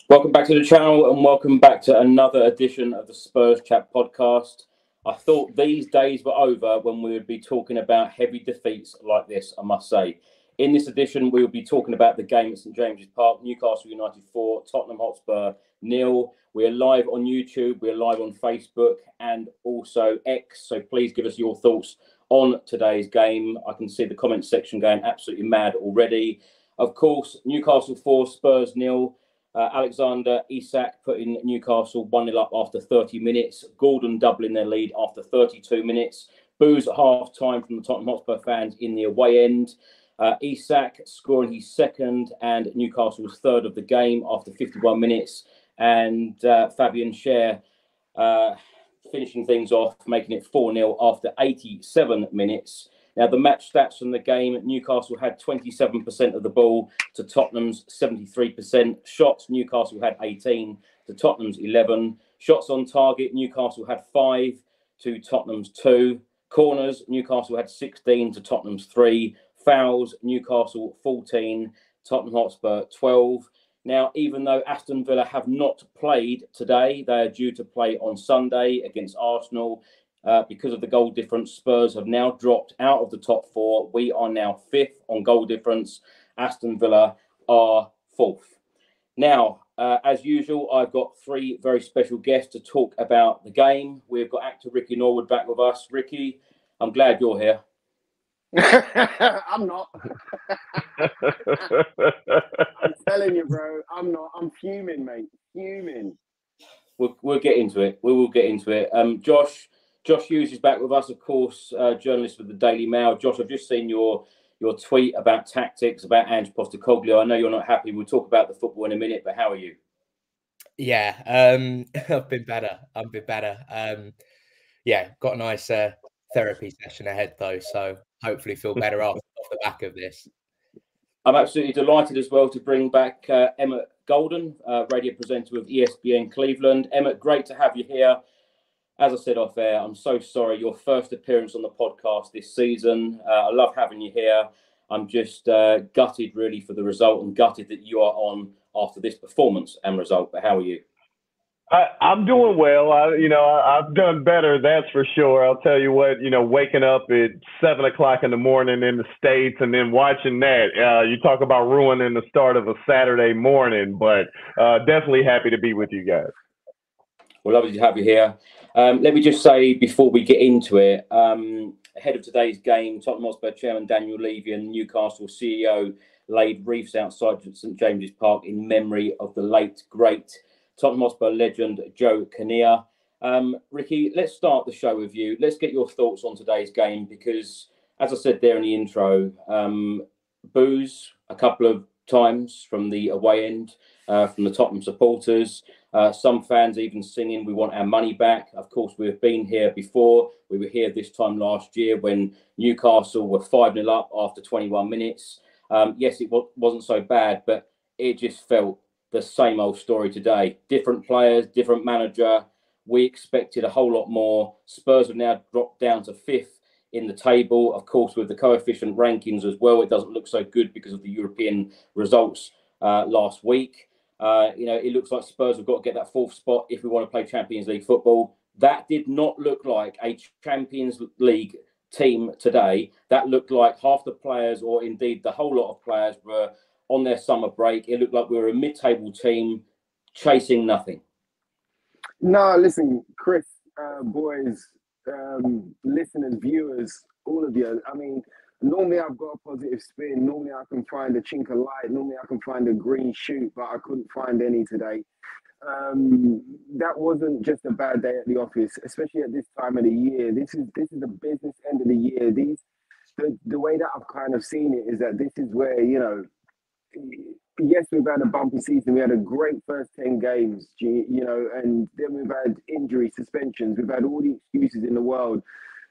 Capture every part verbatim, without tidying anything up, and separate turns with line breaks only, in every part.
Welcome back to the channel and welcome back to another edition of the Spurs Chat Podcast. I thought these days were over when we would be talking about heavy defeats like this, I must say. In this edition, we will be talking about the game at St James's Park, Newcastle United four, Tottenham Hotspur nil. We are live on YouTube, we are live on Facebook and also X, so please give us your thoughts on today's game. I can see the comment section going absolutely mad already. Of course, Newcastle four, Spurs nil. Uh, Alexander Isak putting Newcastle one nil up after thirty minutes. Gordon doubling their lead after thirty-two minutes. Boos at half-time from the Tottenham Hotspur fans in the away end. Uh, Isak scoring his second and Newcastle's third of the game after fifty-one minutes. And uh, Fabian Schär uh, finishing things off, making it four nil after eighty-seven minutes. Now, the match stats from the game, Newcastle had twenty-seven percent of the ball to Tottenham's seventy-three percent. Shots, Newcastle had eighteen to Tottenham's eleven. Shots on target, Newcastle had five to Tottenham's two. Corners, Newcastle had sixteen to Tottenham's three. Fouls, Newcastle fourteen, Tottenham Hotspur twelve. Now, even though Aston Villa have not played today, they are due to play on Sunday against Arsenal. Uh, because of the goal difference, Spurs have now dropped out of the top four. We are now fifth on goal difference. Aston Villa are fourth. Now, uh, as usual, I've got three very special guests to talk about the game. We've got actor Ricky Norwood back with us. Ricky, I'm glad you're here.
I'm not. I'm telling you, bro. I'm not. I'm fuming, mate. Fuming.
We'll, we'll get into it. We will get into it. Um, Josh... Josh Hughes is back with us, of course, uh, journalist with the Daily Mail. Josh, I've just seen your your tweet about tactics, about Ange Postecoglou. I know you're not happy. We'll talk about the football in a minute, but how are you?
Yeah, um, I've been better. I've been better. Um, yeah, got a nice uh, therapy session ahead, though, so hopefully feel better off, off the back of this.
I'm absolutely delighted as well to bring back uh, Emmett Golden, uh, radio presenter of E S P N Cleveland. Emmett, great to have you here. As I said off air, I'm so sorry. Your first appearance on the podcast this season. Uh, I love having you here. I'm just uh, gutted, really, for the result and gutted that you are on after this performance and result. But how are you?
I, I'm doing well. I, you know, I, I've done better, that's for sure. I'll tell you what, you know, waking up at seven o'clock in the morning in the States and then watching that, uh, you talk about ruining the start of a Saturday morning, but uh, definitely happy to be with you guys.
Well, lovely to have you here. Um, let me just say before we get into it, um, ahead of today's game, Tottenham Hotspur chairman Daniel Levy and Newcastle C E O laid wreaths outside St James's Park in memory of the late, great Tottenham Hotspur legend Joe Kinnear. Um, Ricky, let's start the show with you. Let's get your thoughts on today's game because, as I said there in the intro, um, boos a couple of times from the away end, uh, from the Tottenham supporters. Uh, some fans even singing, "We want our money back." Of course, we've been here before. We were here this time last year when Newcastle were five nil up after twenty-one minutes. Um, yes, it w- wasn't so bad, but it just felt the same old story today. Different players, different manager. We expected a whole lot more. Spurs have now dropped down to fifth in the table. Of course, with the coefficient rankings as well, it doesn't look so good because of the European results uh, last week. Uh, you know, it looks like Spurs have got to get that fourth spot if we want to play Champions League football. That did not look like a Champions League team today. That looked like half the players, or indeed the whole lot of players, were on their summer break. It looked like we were a mid-table team chasing nothing.
No, listen, Chris, uh, boys, um, listeners, viewers, all of you. I mean, normally I've got a positive spin. Normally I can find a chink of light. Normally I can find a green shoot, but I couldn't find any today. Um, that wasn't just a bad day at the office, especially at this time of the year. This is this is the business end of the year. These the, the way that I've kind of seen it is that this is where, you know, yes, we've had a bumpy season. We had a great first ten games, you know, and then we've had injury, suspensions. We've had all the excuses in the world.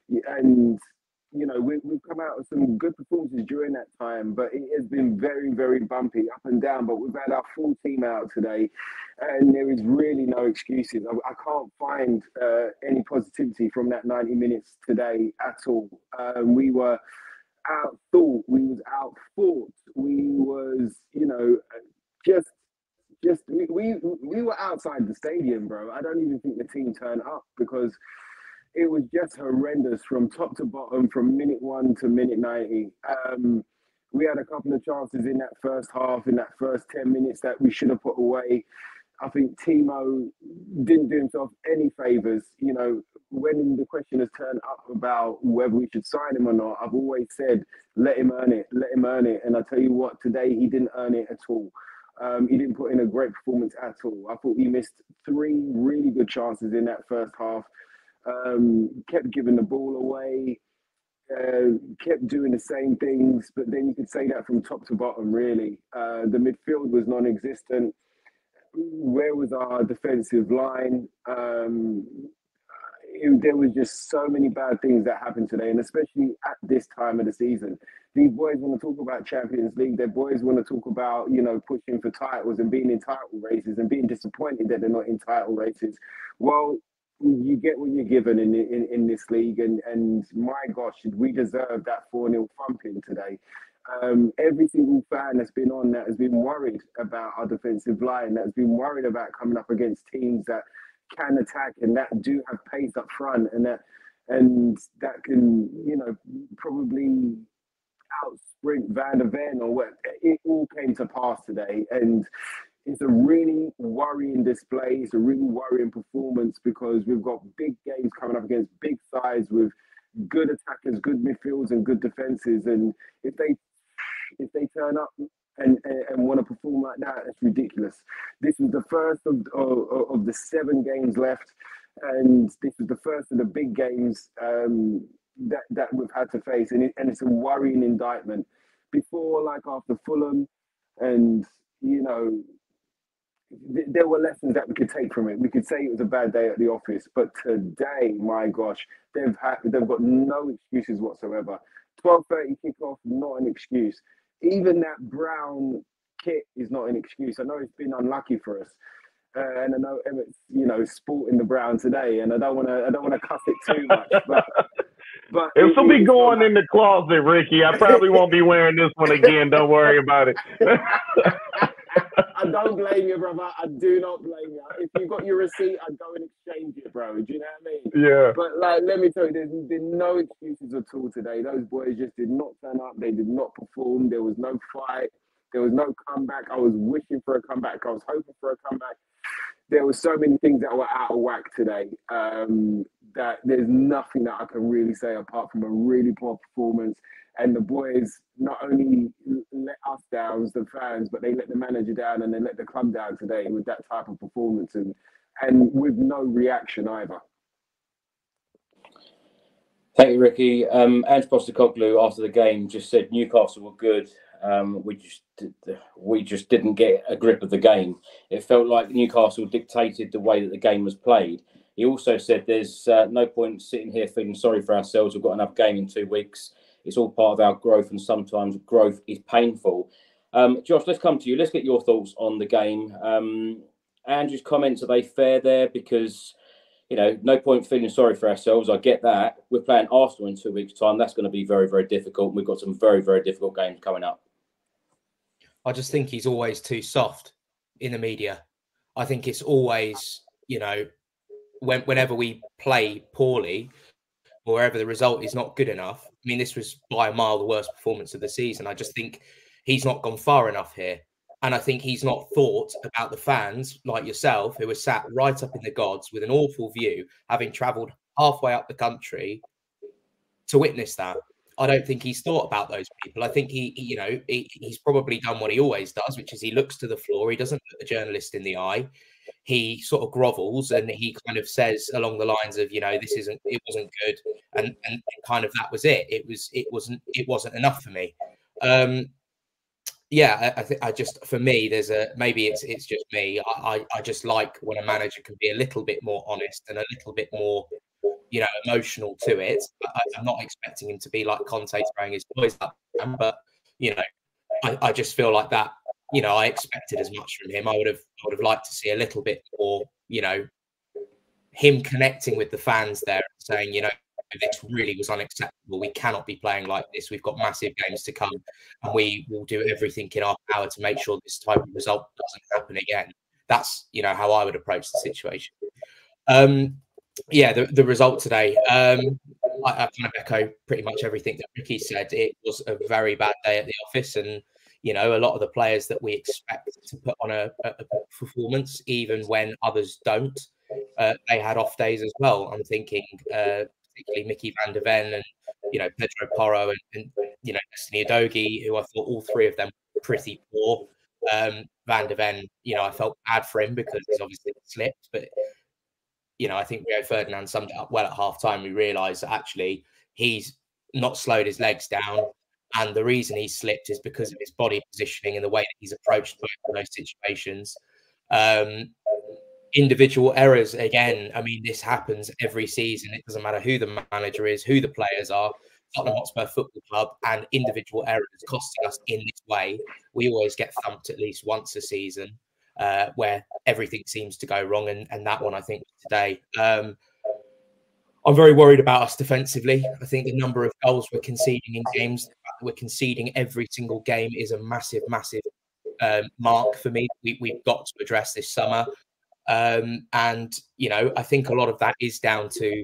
And you know, we, we've come out with some good performances during that time, but it has been very, very bumpy, up and down. But we've had our full team out today, and there is really no excuses. I, I can't find uh, any positivity from that ninety minutes today at all. Um, we were out-thought, we was out-fought, we was, you know, just, just we, we we were outside the stadium, bro. I don't even think the team turned up because it was just horrendous from top to bottom, from minute one to minute ninety. Um, we had a couple of chances in that first half, in that first ten minutes that we should have put away. I think Timo didn't do himself any favours. You know, when the question has turned up about whether we should sign him or not, I've always said, let him earn it, let him earn it. And I tell you what, today he didn't earn it at all. Um, he didn't put in a great performance at all. I thought he missed three really good chances in that first half. Um, kept giving the ball away, uh, kept doing the same things, but then you could say that from top to bottom, really. Uh, the midfield was non-existent. Where was our defensive line? Um, it, there was just so many bad things that happened today, and especially at this time of the season. These boys want to talk about Champions League. Their boys want to talk about, you know, pushing for titles and being in title races and being disappointed that they're not in title races. Well, you get what you're given in in, in this league, and, and my gosh, we deserve that four nil thumping today. Um, every single fan that's been on that has been worried about our defensive line, that's been worried about coming up against teams that can attack and that do have pace up front, and that and that can, you know, probably out sprint Van der Ven or what. It all came to pass today, and it's a really worrying display. It's a really worrying performance because we've got big games coming up against big sides with good attackers, good midfields, and good defenses. And if they if they turn up and, and, and want to perform like that, it's ridiculous. This was the first of, of of the seven games left, and this was the first of the big games um, that that we've had to face, and it, and it's a worrying indictment. Before, like after Fulham, and you know, th- there were lessons that we could take from it. We could say it was a bad day at the office, but today, my gosh, they've had they've got no excuses whatsoever. twelve thirty kickoff, not an excuse. Even that brown kit is not an excuse. I know it's been unlucky for us, uh, and I know Emmett's, you know, sporting the brown today, and I don't want to, I don't want to cuss it too much, but but
it'll still be going
like...
in the closet, Ricky. I probably won't be wearing this one again. Don't worry about it.
I don't blame you, brother. I do not blame you. If you got your receipt, I'd go and exchange it, bro. Do you know what I mean?
Yeah.
But like, let me tell you, there's been no excuses at all today. Those boys just did not turn up. They did not perform. There was no fight. There was no comeback. I was wishing for a comeback. I was hoping for a comeback. There were so many things that were out of whack today um, that there's nothing that I can really say apart from a really poor performance. And the boys not only let us down as the fans, but they let the manager down and they let the club down today with that type of performance and and with no reaction either.
Thank you, Ricky. Um, Ange Postecoglou after the game just said Newcastle were good. Um, we just we just didn't get a grip of the game. It felt like Newcastle dictated the way that the game was played. He also said there's uh, no point sitting here feeling sorry for ourselves. We've got another game in two weeks. It's all part of our growth, and sometimes growth is painful. Um, Josh, let's come to you. Let's get your thoughts on the game. Um, Andrew's comments, are they fair there? Because, you know, no point feeling sorry for ourselves. I get that. We're playing Arsenal in two weeks' time. That's going to be very, very difficult. We've got some very, very difficult games coming up.
I just think he's always too soft in the media. I think it's always, you know, when, whenever we play poorly, or wherever the result is not good enough. I mean, this was by a mile the worst performance of the season. I just think he's not gone far enough here. And I think he's not thought about the fans like yourself, who were sat right up in the gods with an awful view, having travelled halfway up the country to witness that. I don't think he's thought about those people. I think he, he you know, he, he's probably done what he always does, which is he looks to the floor. He doesn't look the journalist in the eye. He sort of grovels and he kind of says along the lines of, you know, this isn't, it wasn't good, and and kind of that was it. It was, it wasn't, it wasn't enough for me. Um, yeah, I, I think I just, for me, there's a maybe it's it's just me. I, I I just like when a manager can be a little bit more honest and a little bit more, you know, emotional to it. I, I'm not expecting him to be like Conte throwing his boys up, but you know, I, I just feel like that. You know, I expected as much from him. I would have, I would have liked to see a little bit more, you know, him connecting with the fans there and saying, you know, this really was unacceptable. We cannot be playing like this. We've got massive games to come, and we will do everything in our power to make sure this type of result doesn't happen again. that's, you know, how I would approach the situation. Um, yeah, the, the result today, um, I, I kind of echo pretty much everything that Ricky said. It was a very bad day at the office, and you know, a lot of the players that we expect to put on a, a, a performance, even when others don't, uh, they had off days as well. I'm thinking uh, particularly Mickey van der Ven and, you know, Pedro Porro and, and you know, Destiny Udogie, who I thought all three of them were pretty poor. Um, Van der Ven, you know, I felt bad for him because he's obviously slipped, but you know, I think Rio Ferdinand summed it up well at half time. We realised that actually he's not slowed his legs down. And the reason he slipped is because of his body positioning and the way that he's approached both of those situations. Um, individual errors, again, I mean, this happens every season. It doesn't matter who the manager is, who the players are. Tottenham Hotspur Football Club, and individual errors costing us in this way. We always get thumped at least once a season. Uh, where everything seems to go wrong, and, and that one, I think, today. Um, I'm very worried about us defensively. I think the number of goals we're conceding in games, the fact that we're conceding every single game is a massive, massive um, mark for me. We, we've got to address this summer. Um, and, you know, I think a lot of that is down to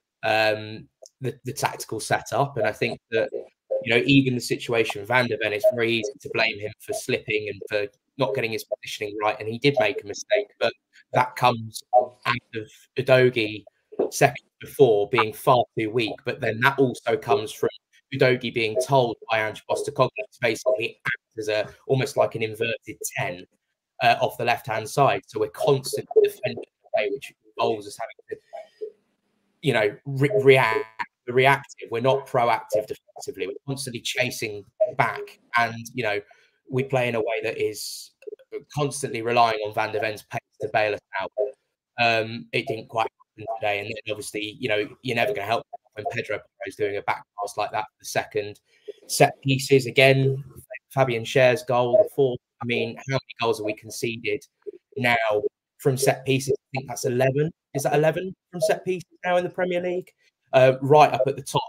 um, the, the tactical setup. And I think that, you know, even the situation, Van der Ven, it's very easy to blame him for slipping and for not getting his positioning right, and he did make a mistake, but that comes out of Udogie seconds before being far too weak. But then that also comes from Udogie being told by Ange Postecoglou to basically act as a almost like an inverted ten uh, off the left hand side. So we're constantly defending the way, which involves us having to, you know, re react. We're reactive. We're not proactive defensively. We're constantly chasing back, and you know, we play in a way that is constantly relying on Van der Ven's pace to bail us out. Um, it didn't quite happen today. And then obviously, you know, you're never going to help when Pedro is doing a back pass like that for the second. Set pieces, again, Fabian Schär's goal, the fourth. I mean, how many goals have we conceded now from set pieces? I think that's eleven. Is that eleven from set pieces now in the Premier League? Uh, right up at the top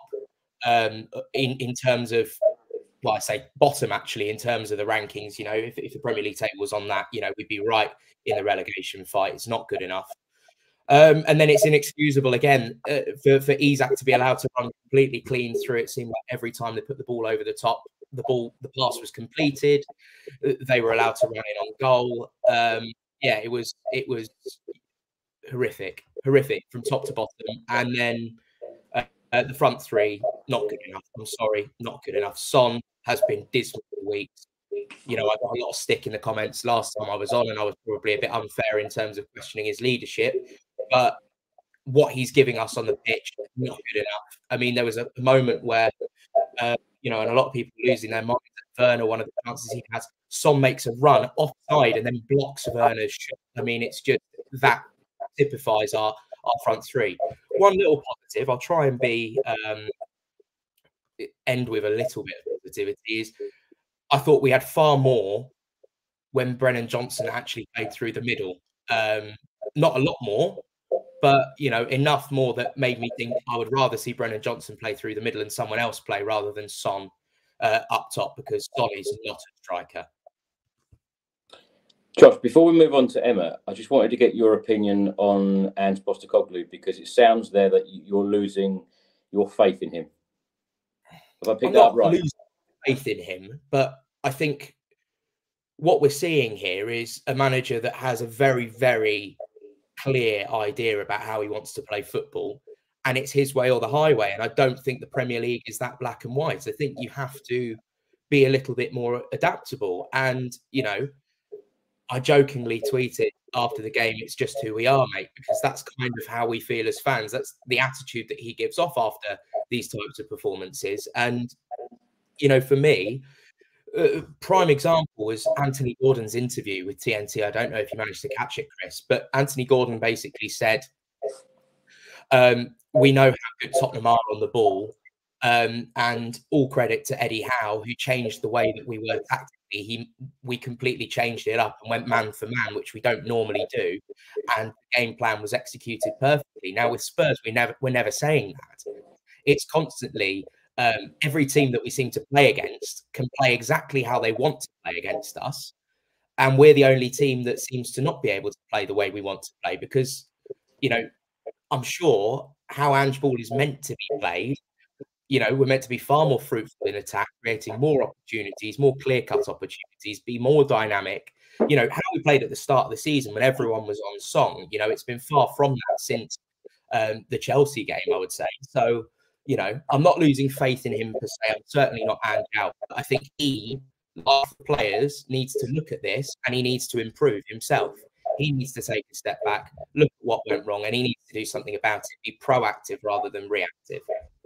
um, in, in terms of, well, I say bottom actually in terms of the rankings. You know, if, if the Premier League table was on that, you know, we'd be right in the relegation fight. It's not good enough. Um, and then it's inexcusable again uh, for, for Isak to be allowed to run completely clean through. It seemed like every time they put the ball over the top, the ball, the pass was completed. They were allowed to run in on goal. Um, yeah, it was, it was horrific, horrific from top to bottom. And then uh, uh, the front three, not good enough. I'm sorry, not good enough. Son has been dismal for weeks. You know, I got a lot of stick in the comments last time I was on, and I was probably a bit unfair in terms of questioning his leadership. But what he's giving us on the pitch, not good enough. I mean, there was a moment where, uh, you know, and a lot of people losing their minds at Werner, one of the chances he has, Son makes a run offside and then blocks Werner's shot. I mean, it's just that typifies our, our front three. One little positive, I'll try and be, um, end with a little bit of positivity, is I thought we had far more when Brennan Johnson actually played through the middle. Um, not a lot more, but, you know, enough more that made me think I would rather see Brennan Johnson play through the middle and someone else play rather than Son uh, up top, because Son is not a striker.
Josh, before we move on to Emma, I just wanted to get your opinion on Ange Postecoglou, because it sounds there that you're losing your faith in him. Have I picked that up right?
Losing faith in him, but I think what we're seeing here is a manager that has a very, very clear idea about how he wants to play football, and it's his way or the highway. And I don't think the Premier League is that black and white. I think you have to be a little bit more adaptable. And, you know, I jokingly tweeted after the game, it's just who we are, mate, because that's kind of how we feel as fans. That's the attitude that he gives off after these types of performances. And, you know, for me, uh, prime example was Anthony Gordon's interview with T N T. I don't know if you managed to catch it, Chris, but Anthony Gordon basically said, um, we know how good Tottenham are on the ball, um, and all credit to Eddie Howe, who changed the way that we were tactically. He, we completely changed it up and went man for man, which we don't normally do, and the game plan was executed perfectly. Now with Spurs, we never, we're never saying that. It's constantly um, every team that we seem to play against can play exactly how they want to play against us, and we're the only team that seems to not be able to play the way we want to play because, you know, I'm sure how Ange ball is meant to be played, you know, we're meant to be far more fruitful in attack, creating more opportunities, more clear-cut opportunities, be more dynamic. You know, how we played at the start of the season when everyone was on song, you know, it's been far from that since um, the Chelsea game, I would say. So, you know, I'm not losing faith in him per se. I'm certainly not Ange out. But I think he, like the players, needs to look at this and he needs to improve himself. He needs to take a step back, look at what went wrong, and he needs to do something about it, be proactive rather than reactive.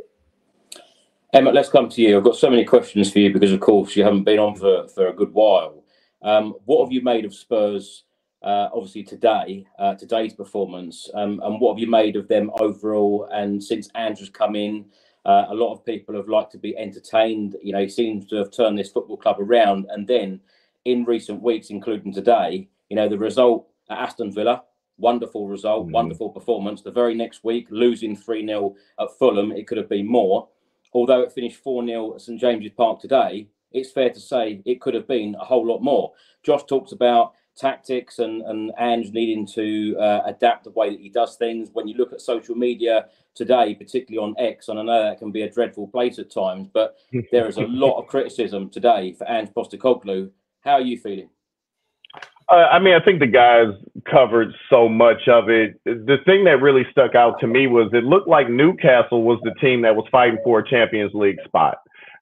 Emmett, let's come to you. I've got so many questions for you because, of course, you haven't been on for, for a good while. Um, what have you made of Spurs, uh, obviously, today, uh, today's performance, um, and what have you made of them overall? And since Andrew's come in, uh, a lot of people have liked to be entertained. You know, he seems to have turned this football club around. And then in recent weeks, including today, you know, the result at Aston Villa, wonderful result, mm-hmm. wonderful performance. The very next week, losing three nil at Fulham, it could have been more. Although it finished four nil at St James's Park today, it's fair to say it could have been a whole lot more. Josh talks about tactics and, and Ange needing to uh, adapt the way that he does things. When you look at social media today, particularly on X, and I know that can be a dreadful place at times, but there is a lot of criticism today for Ange Postecoglou. How are you feeling?
Uh, I mean, I think the guys covered so much of it. The thing that really stuck out to me was it looked like Newcastle was the team that was fighting for a Champions League spot.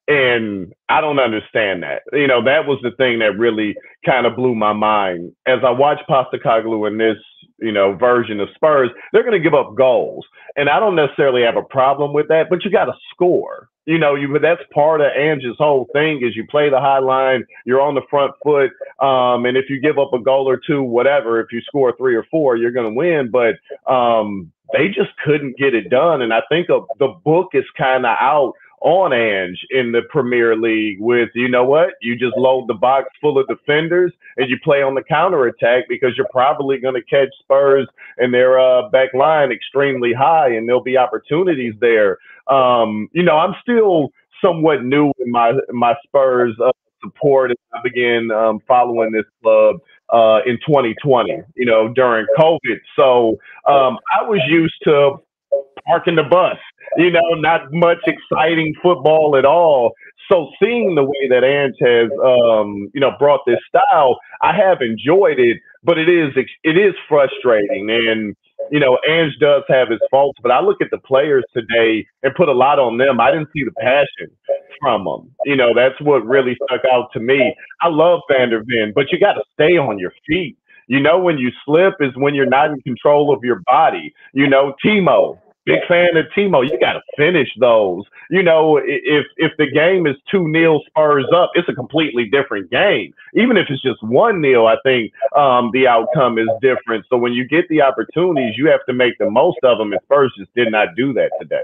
And I don't understand that. You know, that was the thing that really kind of blew my mind. As I watched Postecoglou in this, you know, version of Spurs, they're going to give up goals. And I don't necessarily have a problem with that, but you got to score. You know, you that's part of Ange's whole thing is you play the high line, you're on the front foot, um, and if you give up a goal or two, whatever, if you score three or four, you're going to win. But um, they just couldn't get it done. And I think of, the book is kind of out on Ange in the Premier League with, you know what, you just load the box full of defenders and you play on the counterattack because you're probably going to catch Spurs and their uh, back line extremely high and there'll be opportunities there. Um, you know, I'm still somewhat new in my my Spurs uh, support as I began um, following this club uh, in twenty twenty, you know, during COVID. So um, I was used to parking the bus, you know, not much exciting football at all. So seeing the way that Ange has, um, you know, brought this style, I have enjoyed it, but it is it is frustrating. And, you know, Ange does have his faults, but I look at the players today and put a lot on them. I didn't see the passion from them. You know, that's what really stuck out to me. I love Van der Ven, but you got to stay on your feet. You know, when you slip is when you're not in control of your body. You know, Timo. Big fan of Timo. You got to finish those. You know, if if the game is two nil Spurs up, it's a completely different game. Even if it's just one nil, I think um, the outcome is different. So when you get the opportunities, you have to make the most of them. And Spurs just did not do that today.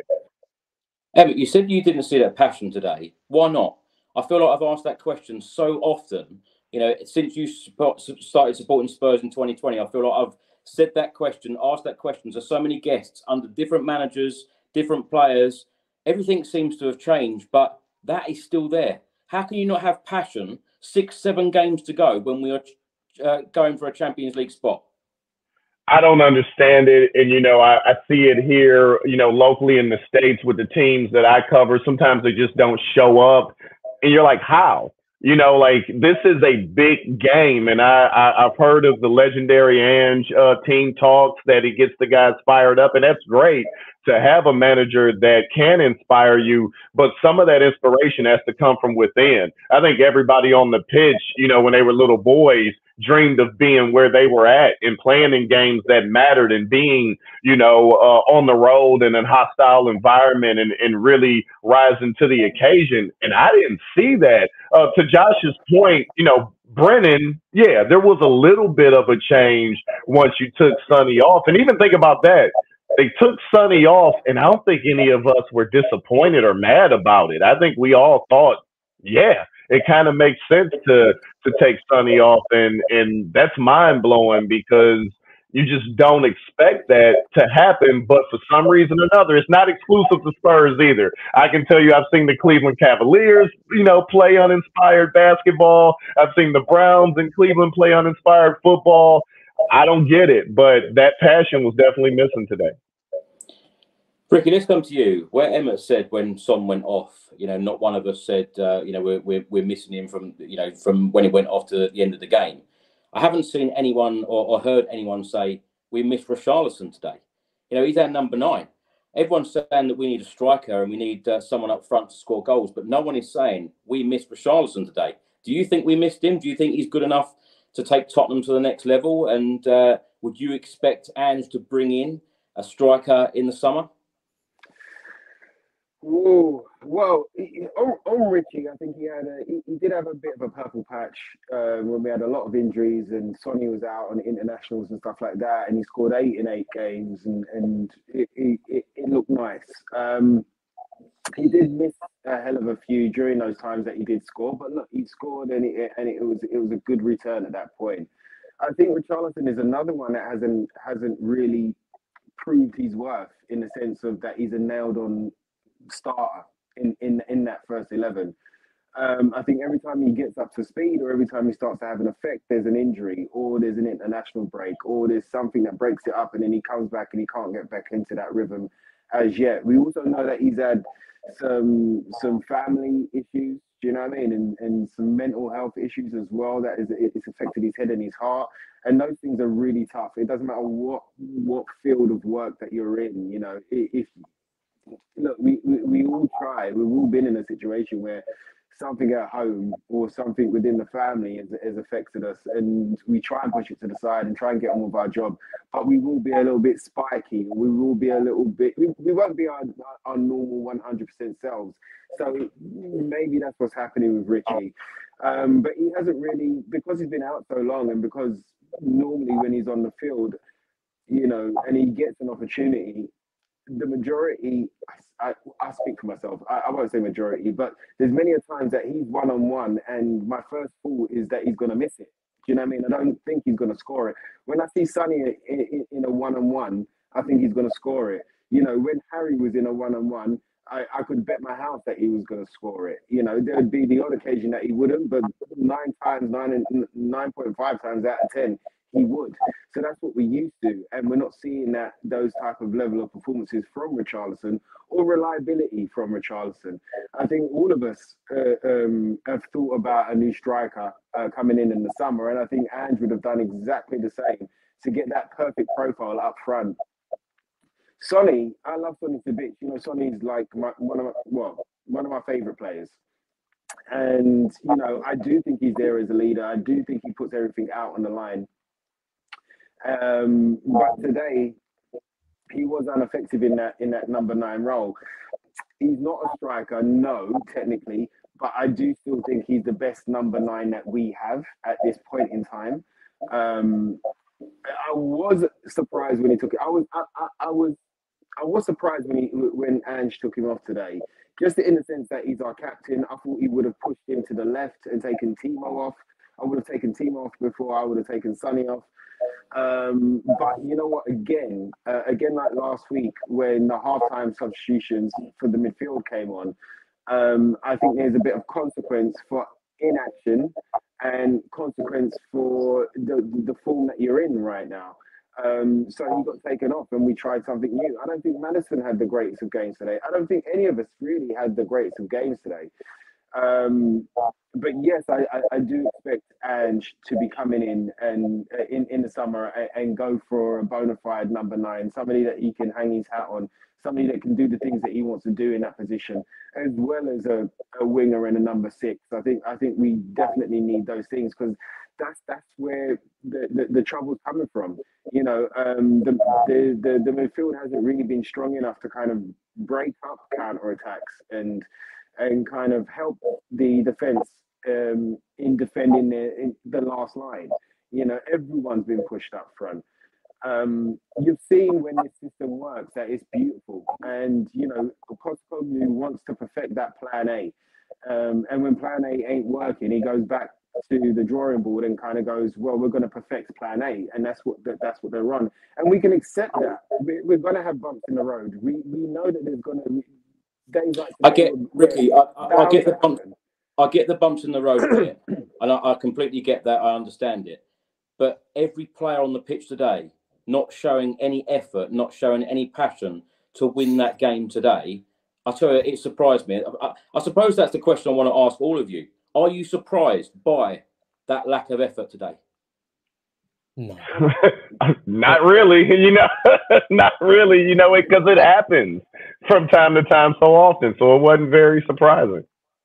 Emmett, you said you didn't see that passion today. Why not? I feel like I've asked that question so often. You know, since you support, started supporting Spurs in twenty twenty, I feel like I've said that question, asked that question to so many guests under different managers, different players. Everything seems to have changed, but that is still there. How can you not have passion six, seven games to go when we are uh, going for a Champions League spot?
I don't understand it. And, you know, I, I see it here, you know, locally in the States with the teams that I cover. Sometimes they just don't show up. And you're like, how? You know, like this is a big game, and I, I I've heard of the legendary Ange uh, team talks that he gets the guys fired up, and that's great to have a manager that can inspire you. But some of that inspiration has to come from within. I think everybody on the pitch, you know, when they were little boys, dreamed of being where they were at and playing in games that mattered and being, you know, uh, on the road in a hostile environment and, and really rising to the occasion. And I didn't see that. Uh, to Josh's point, you know, Brennan, yeah, there was a little bit of a change once you took Sonny off. And even think about that. They took Sonny off, and I don't think any of us were disappointed or mad about it. I think we all thought, yeah, it kind of makes sense to to take Sonny off, and and that's mind blowing because You just don't expect that to happen, but for some reason or another, it's not exclusive to Spurs either. I can tell you I've seen the Cleveland Cavaliers, you know, play uninspired basketball. I've seen the Browns in Cleveland play uninspired football. I don't get it, but that passion was definitely missing today.
Ricky, let's come to you. Where Emmett said when Son went off, you know, not one of us said, uh, you know, we're, we're we're missing him from, you know, from when he went off to the end of the game. I haven't seen anyone or, or heard anyone say we miss Richarlison today. You know, he's our number nine. Everyone's saying that we need a striker and we need uh, someone up front to score goals, but no one is saying we miss Richarlison today. Do you think we missed him? Do you think he's good enough to take Tottenham to the next level? And uh, would you expect Ange to bring in a striker in the summer?
Ooh, well, he, on, on Richie, I think he had a he, he did have a bit of a purple patch uh, when we had a lot of injuries and Sonny was out on internationals and stuff like that, and he scored eight in eight games, and and it it, it, it looked nice. Um, he did miss a hell of a few during those times that he did score, but look, he scored and it and it was it was a good return at that point. I think Richarlison is another one that hasn't hasn't really proved his worth in the sense of that he's a nailed on starter in, in, in that first eleven. Um, I think every time he gets up to speed or every time he starts to have an effect, there's an injury or there's an international break or there's something that breaks it up and then he comes back and he can't get back into that rhythm as yet. We also know that he's had some some family issues, do you know what I mean? And, and some mental health issues as well that is it's affected his head and his heart. And those things are really tough. It doesn't matter what what field of work that you're in, you know, if Look, we, we, we all try. We've all been in a situation where something at home or something within the family has, has affected us, and we try and push it to the side and try and get on with our job. But we will be a little bit spiky. We will be a little bit. We, we won't be our, our normal one hundred percent selves. So maybe that's what's happening with Richie. Um, but he hasn't really, because he's been out so long, and because normally when he's on the field, you know, and he gets an opportunity. The majority, I, I speak for myself, I, I won't say majority, but there's many a times that he's one-on-one and my first thought is that he's going to miss it. Do you know what I mean? I don't think he's going to score it. When I see Sonny in, in, in a one-on-one, I think he's going to score it. You know, when Harry was in a one-on-one, I, I could bet my house that he was going to score it. You know, there would be the odd occasion that he wouldn't, but nine times, nine, nine point five times out of ten, he would. So that's what we used to, and we're not seeing that those type of level of performances from Richarlison or reliability from Richarlison. I think all of us uh, um, have thought about a new striker uh, coming in in the summer, and I think Ange would have done exactly the same to get that perfect profile up front. Sonny, I love Sonny to bits. You know, Sonny's like my, one of my, well, one of my favourite players. And, you know, I do think he's there as a leader. I do think he puts everything out on the line. Um, but today, he was ineffective in that in that number nine role. He's not a striker, no, technically, but I do still think he's the best number nine that we have at this point in time. Um, I was surprised when he took it. I was I, I, I was I was surprised when he when Ange took him off today. Just in the sense that he's our captain. I thought he would have pushed him to the left and taken Timo off. I would have taken Timo off before I would have taken Sonny off. Um, but you know what? Again, uh, again, like last week when the halftime substitutions for the midfield came on, um, I think there's a bit of consequence for inaction and consequence for the the form that you're in right now. Um, so he got taken off and we tried something new. I don't think Maddison had the greatest of games today. I don't think any of us really had the greatest of games today. Um, but yes, I, I, I do expect Ange to be coming in and uh, in, in the summer and, and go for a bona fide number nine, somebody that he can hang his hat on, somebody that can do the things that he wants to do in that position, as well as a, a winger and a number six. I think I think we definitely need those things because that's that's where the, the, the trouble's coming from. You know, um, the, the the the midfield hasn't really been strong enough to kind of break up counter attacks and and kind of help the defense um, in defending the, in the last line. You know, everyone's been pushed up front. Um, you've seen when this system works that it's beautiful. And, you know, Postecoglou wants to perfect that plan A. Um, and when plan A ain't working, he goes back to the drawing board and kind of goes, well, we're going to perfect plan A, and that's what that's what they're on, and we can accept that. We're going to have bumps in the road. We we know that there's going to days like
I get Ricky. I, I, I get the bump, I get the bumps in the road bit, and I, I completely get that. I understand it, but every player on the pitch today not showing any effort, not showing any passion to win that game today. I tell you, it surprised me. I, I suppose that's the question I want to ask all of you. Are you surprised by that lack of effort today?
No.
Not really, you know, not really, you know, because it, it happens from time to time so often. So it wasn't very surprising.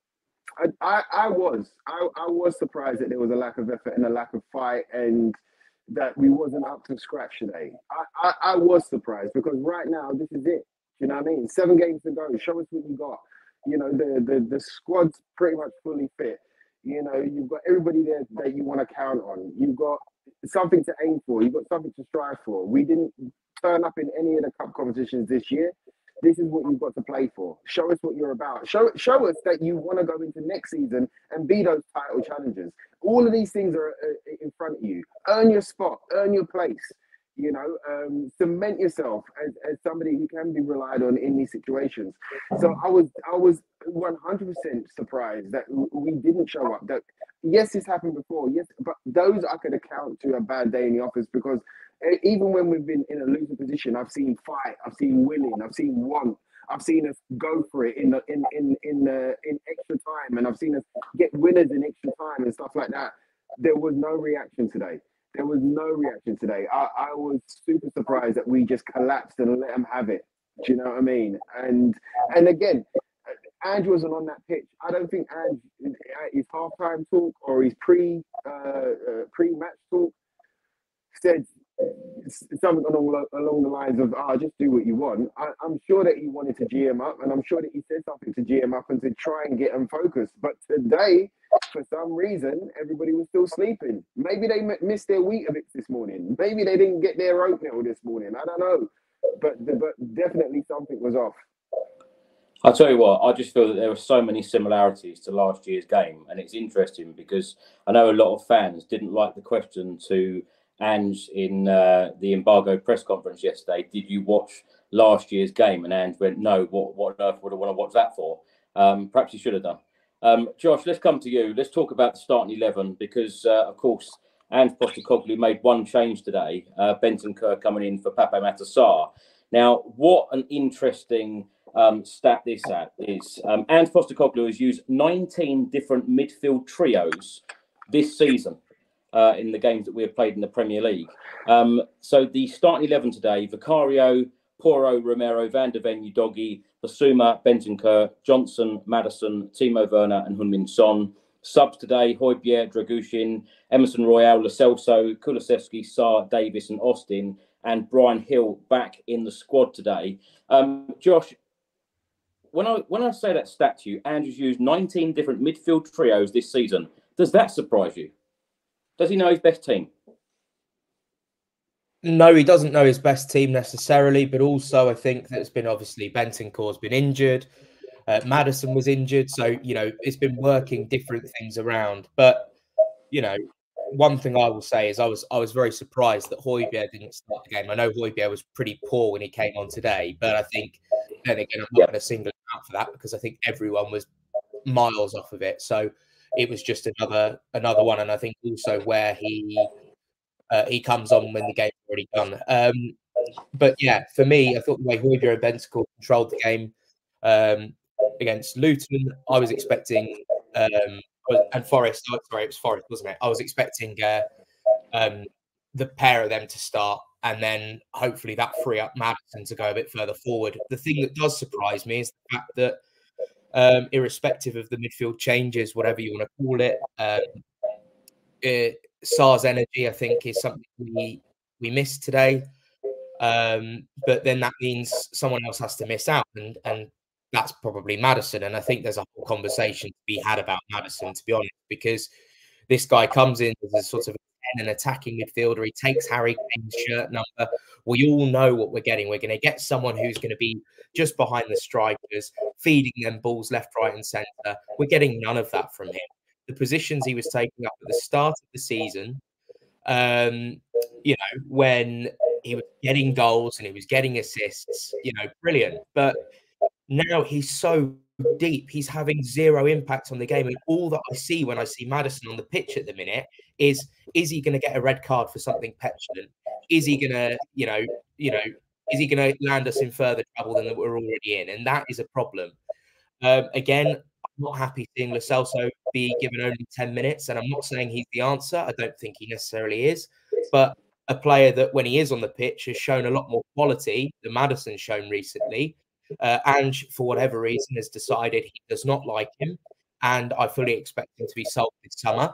I, I, I was. I, I was surprised that there was a lack of effort and a lack of fight and that we wasn't up to scratch today. I, I, I was surprised because right now, this is it. You know what I mean? Seven games to go. Show us what you got. You know, the, the, the squad's pretty much fully fit. You know, you've got everybody there that you want to count on. You've got something to aim for. You've got something to strive for. We didn't turn up in any of the cup competitions this year. This is what you've got to play for. Show us what you're about. Show, show us that you want to go into next season and be those title challengers. All of these things are in front of you. Earn your spot. Earn your place. You know, um, cement yourself as, as somebody who can be relied on in these situations. So I was I was one hundred percent surprised that we didn't show up. That yes, this happened before. Yes, but those I could account to a bad day in the office because even when we've been in a losing position, I've seen fight, I've seen willing, I've seen want, I've seen us go for it in the in in in the in extra time, and I've seen us get winners in extra time and stuff like that. There was no reaction today. There was no reaction today. I, I was super surprised that we just collapsed and let them have it. Do you know what I mean? And and again, Ange wasn't on that pitch. I don't think Ange, his halftime talk or his pre uh, uh, pre match talk said something along along the lines of, "Ah, oh, just do what you want." I, I'm sure that he wanted to G him up, and I'm sure that he said something to G him up and to try and get him focused. But today, for some reason, everybody was still sleeping. Maybe they m- missed their Weetabix this morning. Maybe they didn't get their oatmeal this morning. I don't know, but but definitely something was off.
I'll tell you what, I just feel that there are so many similarities to last year's game, and it's interesting because I know a lot of fans didn't like the question to Ange in uh, the embargo press conference yesterday. Did you watch last year's game? And Ange went, no, what, what on earth would I want to watch that for? Um, perhaps he should have done. Um, Josh, let's come to you. Let's talk about the starting eleven because, uh, of course, Ange Postecoglou made one change today. Uh, Bentancur coming in for Pape Matar Sarr. Now, what an interesting um, stat this at is. Um, Ange Postecoglou has used nineteen different midfield trios this season. Uh, in the games that we have played in the Premier League. Um, so the starting eleven today, Vicario, Porro, Romero, Van der Ven, Udogie, Basuma, Bentancur, Johnson, Maddison, Timo Werner and Heung-min Son. Subs today, Højbjerg, Dragushin, Emerson Royale, Lo Celso, Kulusevski, Sarr, Davis and Austin, and Brian Hill back in the squad today. Um, Josh, when I when I say that stat to you, Andrew's used nineteen different midfield trios this season. Does that surprise you? Does he know his best team?
No, he doesn't know his best team necessarily, but also I think that it's been obviously Bentancur's been injured. Uh, Maddison was injured. So, you know, it's been working different things around. But, you know, one thing I will say is I was I was very surprised that Højbjerg didn't start the game. I know Højbjerg was pretty poor when he came on today, but I think, then again, I'm not going to single him out for that because I think everyone was miles off of it. So, it was just another another one, and I think also where he uh, he comes on when the game's already done. Um, but yeah, for me, I thought the way Højbjerg and Bentancur controlled the game um, against Luton, I was expecting um, and Forest. Oh, sorry, it was Forest, wasn't it? I was expecting uh, um, the pair of them to start, and then hopefully that free up Maddison to go a bit further forward. The thing that does surprise me is the fact that. Um, irrespective of the midfield changes, whatever you want to call it, um, it Sarr's energy, I think, is something we we missed today. Um, but then that means someone else has to miss out, and and that's probably Maddison. And I think there's a whole conversation to be had about Maddison, to be honest, because this guy comes in as a sort of an attacking midfielder. He takes Harry Kane's shirt number. We all know what we're getting. We're going to get someone who's going to be just behind the strikers, feeding them balls left, right, and centre. We're getting none of that from him. the positions he was taking up at the start of the season, um, you know, when he was getting goals and he was getting assists, you know, brilliant. But now he's so deep, he's having zero impact on the game. And all that I see when I see Maddison on the pitch at the minute is, is he going to get a red card for something petulant? Is he going to, you know, you know, is he going to land us in further trouble than that we're already in? And that is a problem. Um, again, I'm not happy seeing Lo Celso be given only ten minutes. And I'm not saying he's the answer. I don't think he necessarily is. But a player that when he is on the pitch has shown a lot more quality than Maddison's shown recently. Uh, Ange, for whatever reason, has decided he does not like him. And I fully expect him to be sold this summer.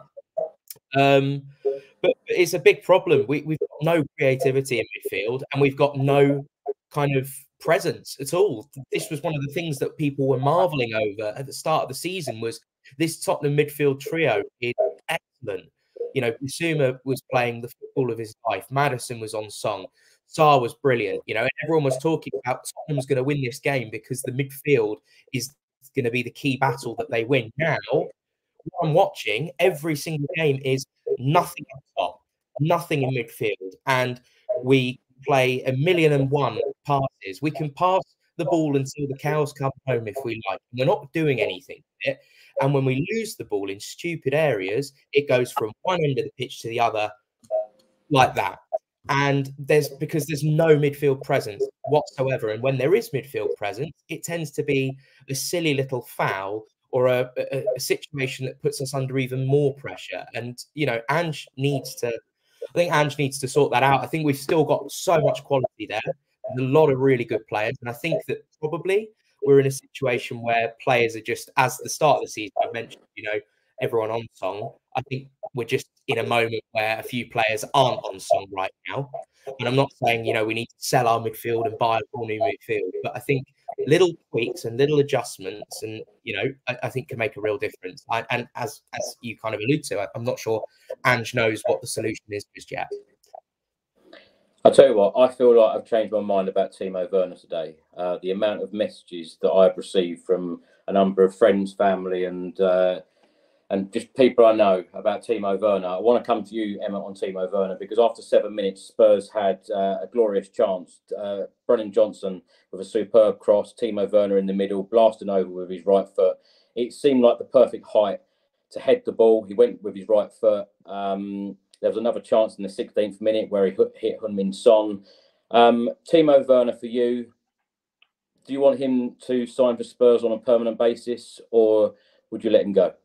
Um, but it's a big problem. We, we've got no creativity in midfield and we've got no kind of presence at all. This was one of the things that people were marveling over at the start of the season was this Tottenham midfield trio is excellent. You know, Bissouma was playing the football of his life. Maddison was on song. Sarr was brilliant. You know, and everyone was talking about Tottenham's going to win this game because the midfield is going to be the key battle that they win. Now, what I'm watching every single game is nothing up top, nothing in midfield, and we play a million and one passes. We can pass the ball until the cows come home if we like. We're not doing anything with it. And when we lose the ball in stupid areas, it goes from one end of the pitch to the other like that. And there's because there's no midfield presence whatsoever. And when there is midfield presence, it tends to be a silly little foul or a, a, a situation that puts us under even more pressure. And, you know, Ange needs to, I think Ange needs to sort that out. I think we've still got so much quality there. There's a lot of really good players. And I think that probably we're in a situation where players are just, as the start of the season, I mentioned, you know, everyone on song. I think we're just in a moment where a few players aren't on song right now. And I'm not saying, you know, we need to sell our midfield and buy a whole new midfield, but I think little tweaks and little adjustments and, you know, I, I think can make a real difference. I, and as as you kind of allude to, I, I'm not sure Ange knows what the solution is just yet.
I'll tell you what, I feel like I've changed my mind about Timo Werner today. Uh, the amount of messages that I've received from a number of friends, family, and uh, and just people I know about Timo Werner. I want to come to you, Emma, on Timo Werner, because after seven minutes, Spurs had uh, a glorious chance. Uh, Brennan Johnson with a superb cross, Timo Werner in the middle, blasting over with his right foot. It seemed like the perfect height to head the ball. He went with his right foot. Um, there was another chance in the sixteenth minute where he hit Heung-min Son. Um, Timo Werner, for you, do you want him to sign for Spurs on a permanent basis, or would you let him go?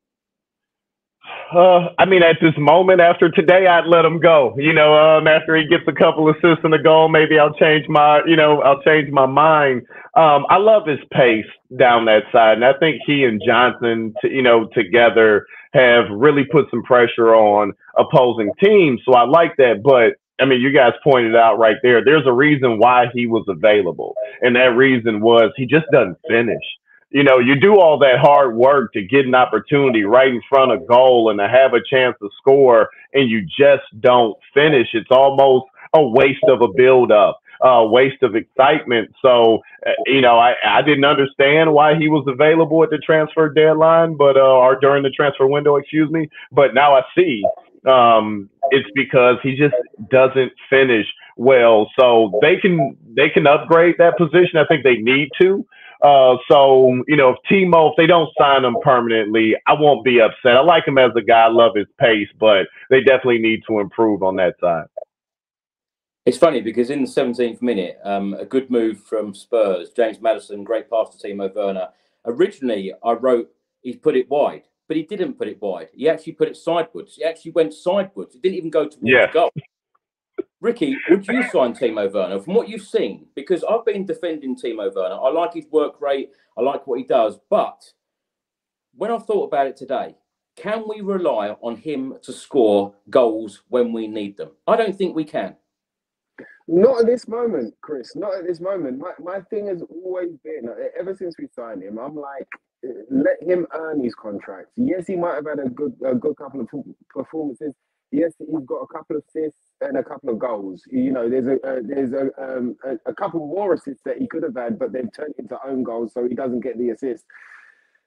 Uh, I mean, at this moment, after today, I'd let him go. You know, um, after he gets a couple assists and a goal, maybe I'll change my, you know, I'll change my mind. Um, I love his pace down that side, and I think he and Johnson, to, you know, together have really put some pressure on opposing teams. So I like that, but I mean, you guys pointed out right there, there's a reason why he was available, and that reason was he just doesn't finish. You know, you do all that hard work to get an opportunity right in front of goal and to have a chance to score, and you just don't finish. It's almost a waste of a build-up, a waste of excitement. So, you know, I, I didn't understand why he was available at the transfer deadline, but uh, or during the transfer window, excuse me. But now I see um, it's because he just doesn't finish well. So they can they can upgrade that position. I think they need to. Uh, so, you know, if Timo, if they don't sign him permanently, I won't be upset. I like him as a guy. I love his pace, but they definitely need to improve on that side.
It's funny because in the seventeenth minute, um, a good move from Spurs, James Maddison, great pass to Timo Werner. Originally, I wrote he put it wide, but he didn't put it wide. He actually put it sideways. He actually went sideways. He didn't even go towards
yeah.
goal. Ricky, would you sign Timo Werner from what you've seen? Because I've been defending Timo Werner. I like his work rate. I like what he does. But when I've thought about it today, can we rely on him to score goals when we need them? I don't think we can.
Not at this moment, Chris. Not at this moment. My my thing has always been, ever since we signed him, I'm like, let him earn his contract. Yes, he might have had a good a good couple of performances. Yes, he's got a couple of assists and a couple of goals. You know, there's a uh, there's a, um, a a couple more assists that he could have had, but they've turned into own goals, so he doesn't get the assist.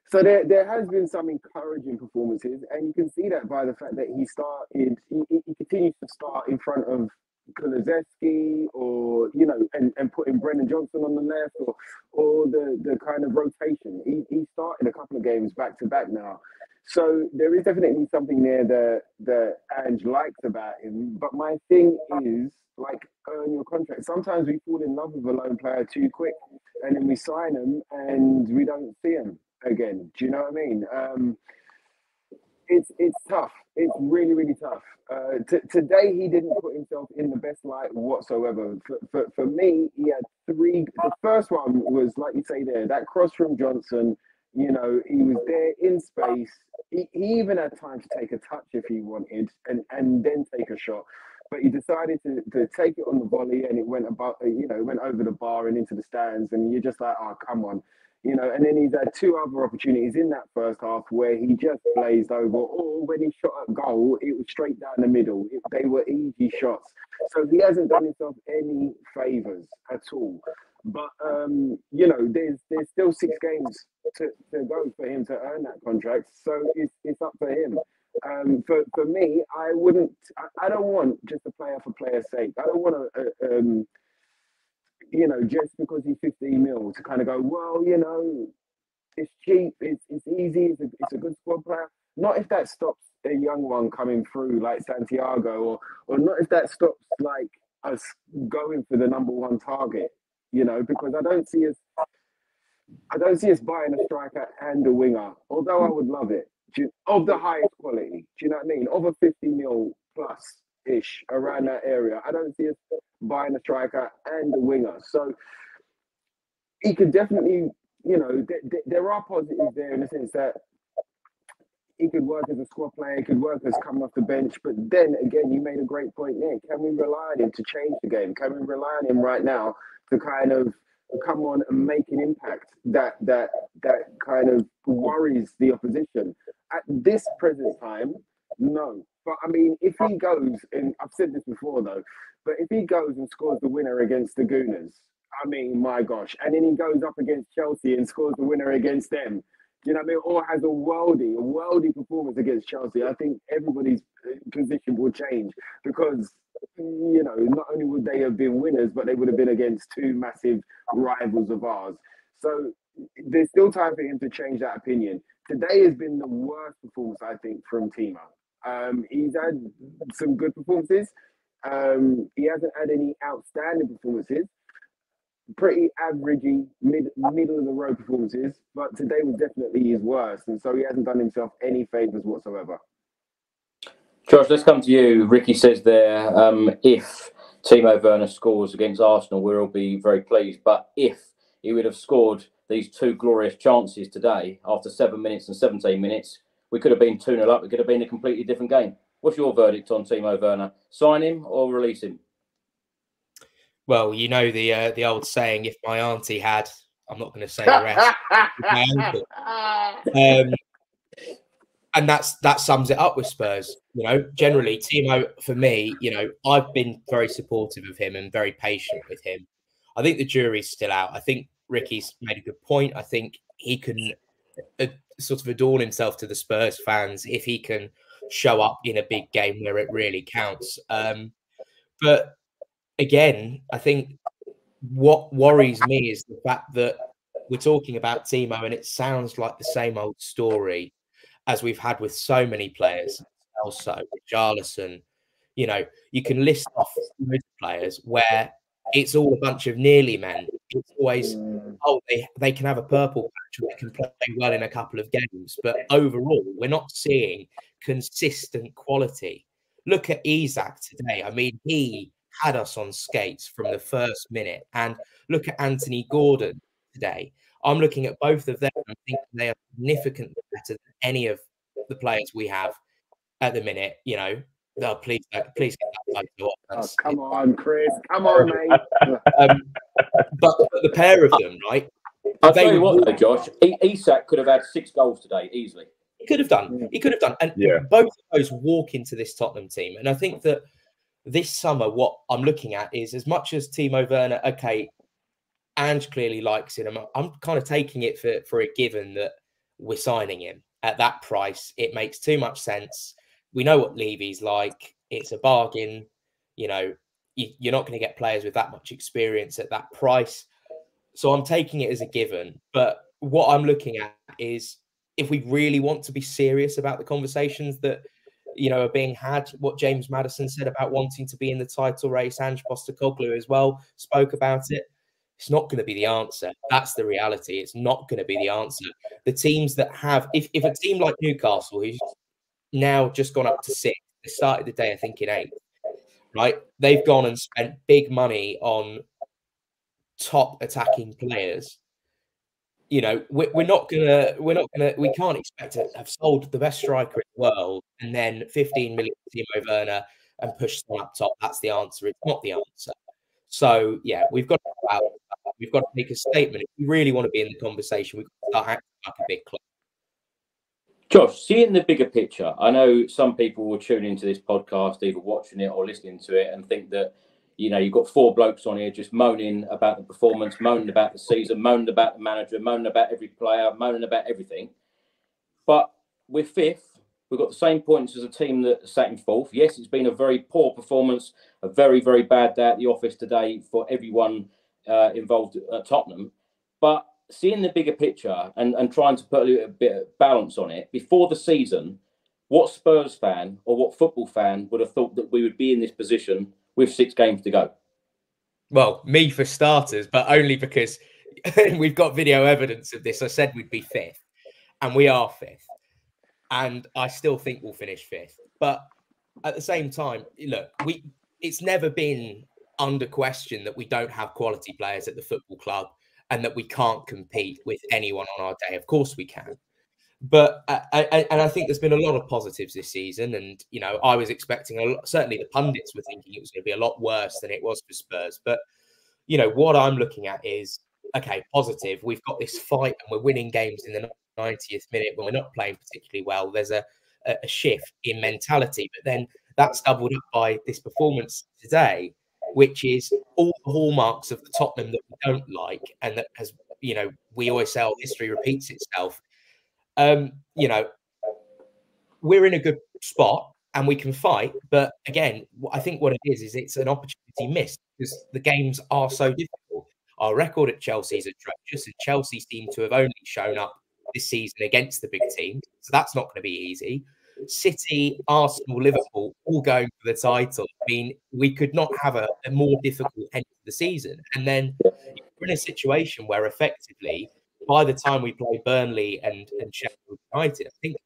So there, there has been some encouraging performances, and you can see that by the fact that he started, he, he continues to start in front of Kulusevski, or you know, and, and putting Brendan Johnson on the left, or or the, the kind of rotation. He he started a couple of games back to back now, so there is definitely something there that that Ange likes about him. But my thing is, like, earn your contract. Sometimes we fall in love with a lone player too quick, and then we sign him and we don't see him again. Do you know what I mean? Um, it's it's tough. It's really, really tough. Uh, t- today, he didn't put himself in the best light whatsoever. For, for, for me, he had three. The first one was, like you say there, that cross from Johnson. You know, he was there in space. He, he even had time to take a touch if he wanted, and, and then take a shot. But he decided to, to take it on the volley, and it went about, you know, went over the bar and into the stands. And you're just like, oh, come on. You know, and then he's had two other opportunities in that first half where he just blazed over, or when he shot a goal, it was straight down the middle. It, they were easy shots. So he hasn't done himself any favours at all. But, um, you know, there's there's still six games to, to go for him to earn that contract. So it's, it's up to him. Um, for, for me, I wouldn't, I, I don't want just a player for player's sake. I don't want to... Uh, um, you know, just because he's fifteen mil to kind of go, well, you know, it's cheap, it's it's easy, it's a, it's a good squad player. Not if that stops a young one coming through like Santiago, or or not if that stops like us going for the number one target, you know, because I don't see us, I don't see us buying a striker and a winger, although I would love it, you, of the highest quality. Do you know what I mean? Of a fifty mil plus ish around that area. I don't see us buying a striker and a winger. So he could definitely, you know, th- th- there are positives there in the sense that he could work as a squad player, he could work as coming off the bench. But then again, you made a great point there. Can we rely on him to change the game? Can we rely on him right now to kind of come on and make an impact that that that kind of worries the opposition? At this present time, no. But I mean, if he goes, and I've said this before though, but if he goes and scores the winner against the Gooners, I mean, my gosh, and then he goes up against Chelsea and scores the winner against them, do you know what I mean? Or has a worldy, a worldy performance against Chelsea, I think everybody's position will change, because, you know, not only would they have been winners, but they would have been against two massive rivals of ours. So there's still time for him to change that opinion. Today has been the worst performance, I think, from Timo. Um, he's had some good performances. Um, he hasn't had any outstanding performances. Pretty averagey, mid, middle of the road performances. But today was definitely his worst. And so he hasn't done himself any favours whatsoever.
Josh, let's come to you. Ricky says there, um, if Timo Werner scores against Arsenal, we'll all be very pleased. But if he would have scored these two glorious chances today after seven minutes and seventeen minutes, we could have been two nil up. It could have been a completely different game. What's your verdict on Timo Werner? Sign him or release him?
Well, you know the uh, the old saying, if my auntie had, I'm not going to say the rest, my uncle. Um, and that's that sums it up with Spurs. You know, generally, Timo, for me, you know, I've been very supportive of him and very patient with him. I think the jury's still out. I think Ricky's made a good point. I think he can uh, sort of adorn himself to the Spurs fans if he can show up in a big game where it really counts. Um, but again, I think what worries me is the fact that we're talking about Timo and it sounds like the same old story as we've had with so many players. Also, Richarlison, you know, you can list off players where it's all a bunch of nearly men. It's always, oh, they, they can have a purple patch and they can play well in a couple of games. But overall, we're not seeing consistent quality. Look at Isak today. I mean, he had us on skates from the first minute. And look at Anthony Gordon today. I'm looking at both of them and think they are significantly better than any of the players we have at the minute. You know, oh, please, uh, please get that photo off.
Oh, come on, Chris. Come on, mate.
um, but, but the pair of them, right?
I'll tell you what, though, Josh. Isak could have had six goals today, easily.
He could have done. He could have done. And
yeah.
both of those walk into this Tottenham team. And I think that this summer, what I'm looking at is, as much as Timo Werner, okay, Ange clearly likes it. I'm, I'm kind of taking it for, for a given that we're signing him at that price. It makes too much sense. We know what Levy's like. It's a bargain. You know, you, you're not going to get players with that much experience at that price. So I'm taking it as a given. But what I'm looking at is if we really want to be serious about the conversations that, you know, are being had, what James Maddison said about wanting to be in the title race, Ange Postecoglou as well spoke about it. It's not going to be the answer. That's the reality. It's not going to be the answer. The teams that have, if, if a team like Newcastle, who's now just gone up to six, they started the day, I think, in eight, right? They've gone and spent big money on top attacking players. You know, we're, we're not gonna, we're not gonna, we can't expect to have sold the best striker in the world and then fifteen million Timo Werner and push someone up top. That's the answer. It's not the answer. So yeah, we've got to go out, we've got to make a statement. If we really want to be in the conversation, we've got to start acting like a big club.
Josh, seeing the bigger picture, I know some people will tune into this podcast, either watching it or listening to it, and think that, you know, you've got four blokes on here just moaning about the performance, moaning about the season, moaning about the manager, moaning about every player, moaning about everything. But we're fifth. We've got the same points as a team that sat in fourth. Yes, it's been a very poor performance, a very, very bad day at the office today for everyone uh, involved at Tottenham. But seeing the bigger picture and, and trying to put a little bit of balance on it, before the season, what Spurs fan or what football fan would have thought that we would be in this position with six games to go?
Well, me for starters, but only because we've got video evidence of this. I said we'd be fifth, and we are fifth. And I still think we'll finish fifth. But at the same time, look, we it's never been under question that we don't have quality players at the football club and that we can't compete with anyone on our day. Of course we can. But uh, I, and I think there's been a lot of positives this season. And, you know, I was expecting, a lot, certainly the pundits were thinking it was going to be a lot worse than it was for Spurs. But, you know, what I'm looking at is, okay, positive. We've got this fight and we're winning games in the ninetieth minute when we're not playing particularly well. There's a, a shift in mentality. But then that's doubled up by this performance today, which is all the hallmarks of the Tottenham that we don't like. And that has, you know, we always say, oh, history repeats itself. Um, you know, we're in a good spot and we can fight. But again, I think what it is, is it's an opportunity missed because the games are so difficult. Our record at Chelsea is atrocious, and Chelsea seem to have only shown up this season against the big teams. So that's not going to be easy. City, Arsenal, Liverpool, all going for the title. I mean, we could not have a, a more difficult end to the season. And then we're in a situation where effectively, by the time we play Burnley and, and Sheffield United, I think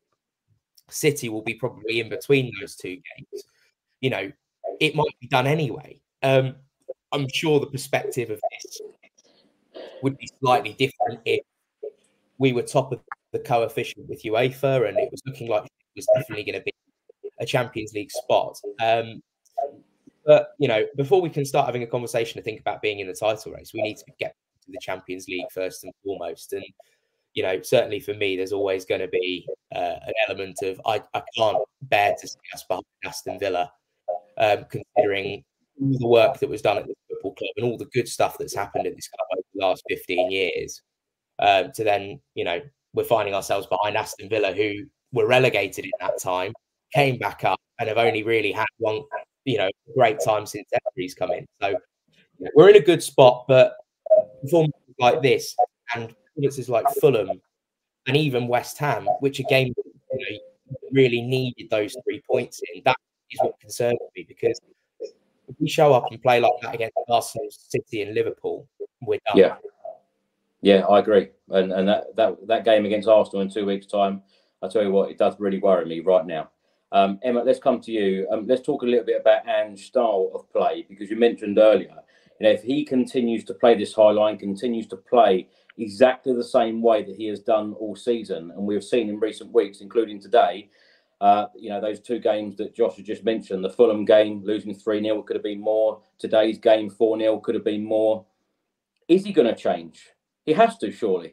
City will be probably in between those two games. You know, it might be done anyway. Um, I'm sure the perspective of this would be slightly different if we were top of the coefficient with UEFA and it was looking like it was definitely going to be a Champions League spot. Um, but, you know, before we can start having a conversation to think about being in the title race, we need to get to the Champions League first and foremost. And, you know, certainly for me, there's always going to be uh, an element of I, I can't bear to see us behind Aston Villa, um, considering all the work that was done at the football club and all the good stuff that's happened at this club over the last fifteen years. Um, to then, you know, we're finding ourselves behind Aston Villa, who were relegated in that time, came back up and have only really had one, you know, great time since Enquiries come in. So you know, we're in a good spot, but performances like this and performances like Fulham and even West Ham, which again, you know, really needed those three points in, that is what concerns me, because if we show up and play like that against Arsenal, City and Liverpool, we're done.
Yeah. Yeah, I agree. And and that, that, that game against Arsenal in two weeks' time, I'll tell you what, it does really worry me right now. Um, Emma, let's come to you. Um, let's talk a little bit about Ange's style of play, because you mentioned earlier, you know, if he continues to play this high line, continues to play exactly the same way that he has done all season, and we've seen in recent weeks, including today, uh, you know, those two games that Josh had just mentioned, the Fulham game, losing three nil, could have been more. Today's game, four nil, could have been more. Is he going to change? He has to, surely.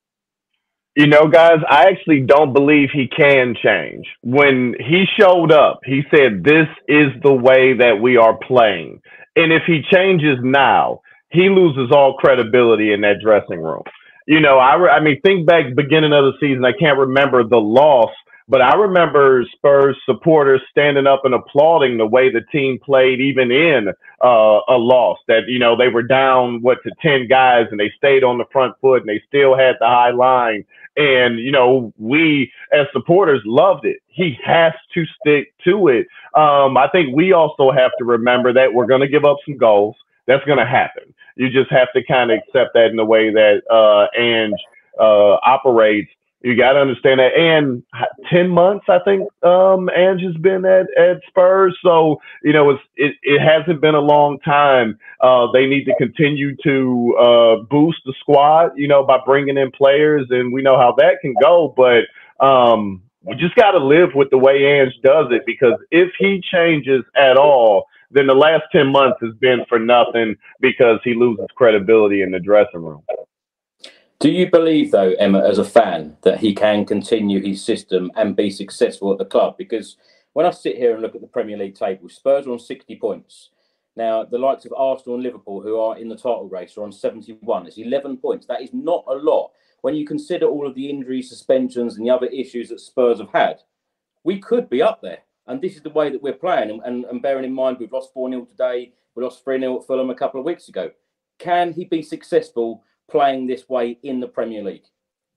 You know, guys, I actually don't believe he can change. When he showed up, he said, this is the way that we are playing. And if he changes now, he loses all credibility in that dressing room. you know, I, re- I mean, think back beginning of the season. I can't remember the loss, but I remember Spurs supporters standing up and applauding the way the team played, even in uh, a loss. That, you know, they were down, what, to ten guys, and they stayed on the front foot, and they still had the high line. And, you know, we as supporters loved it. He has to stick to it. Um, I think we also have to remember that we're going to give up some goals. That's going to happen. You just have to kind of accept that in the way that uh, Ange uh, operates. You got to understand that. And ten months, I think, um, Ange has been at, at Spurs. So, you know, it's, it, it hasn't been a long time. Uh, they need to continue to uh, boost the squad, you know, by bringing in players. And we know how that can go. But um, we just got to live with the way Ange does it, because if he changes at all, then the last ten months has been for nothing, because he loses credibility in the dressing room.
Do you believe, though, Emma, as a fan, that he can continue his system and be successful at the club? Because when I sit here and look at the Premier League table, Spurs are on sixty points. Now, the likes of Arsenal and Liverpool, who are in the title race, are on seventy-one. It's eleven points. That is not a lot. When you consider all of the injuries, suspensions, and the other issues that Spurs have had, we could be up there. And this is the way that we're playing. And, and, and bearing in mind, we've lost four nil today. We lost three nil at Fulham a couple of weeks ago. Can he be successful playing this way in the Premier League?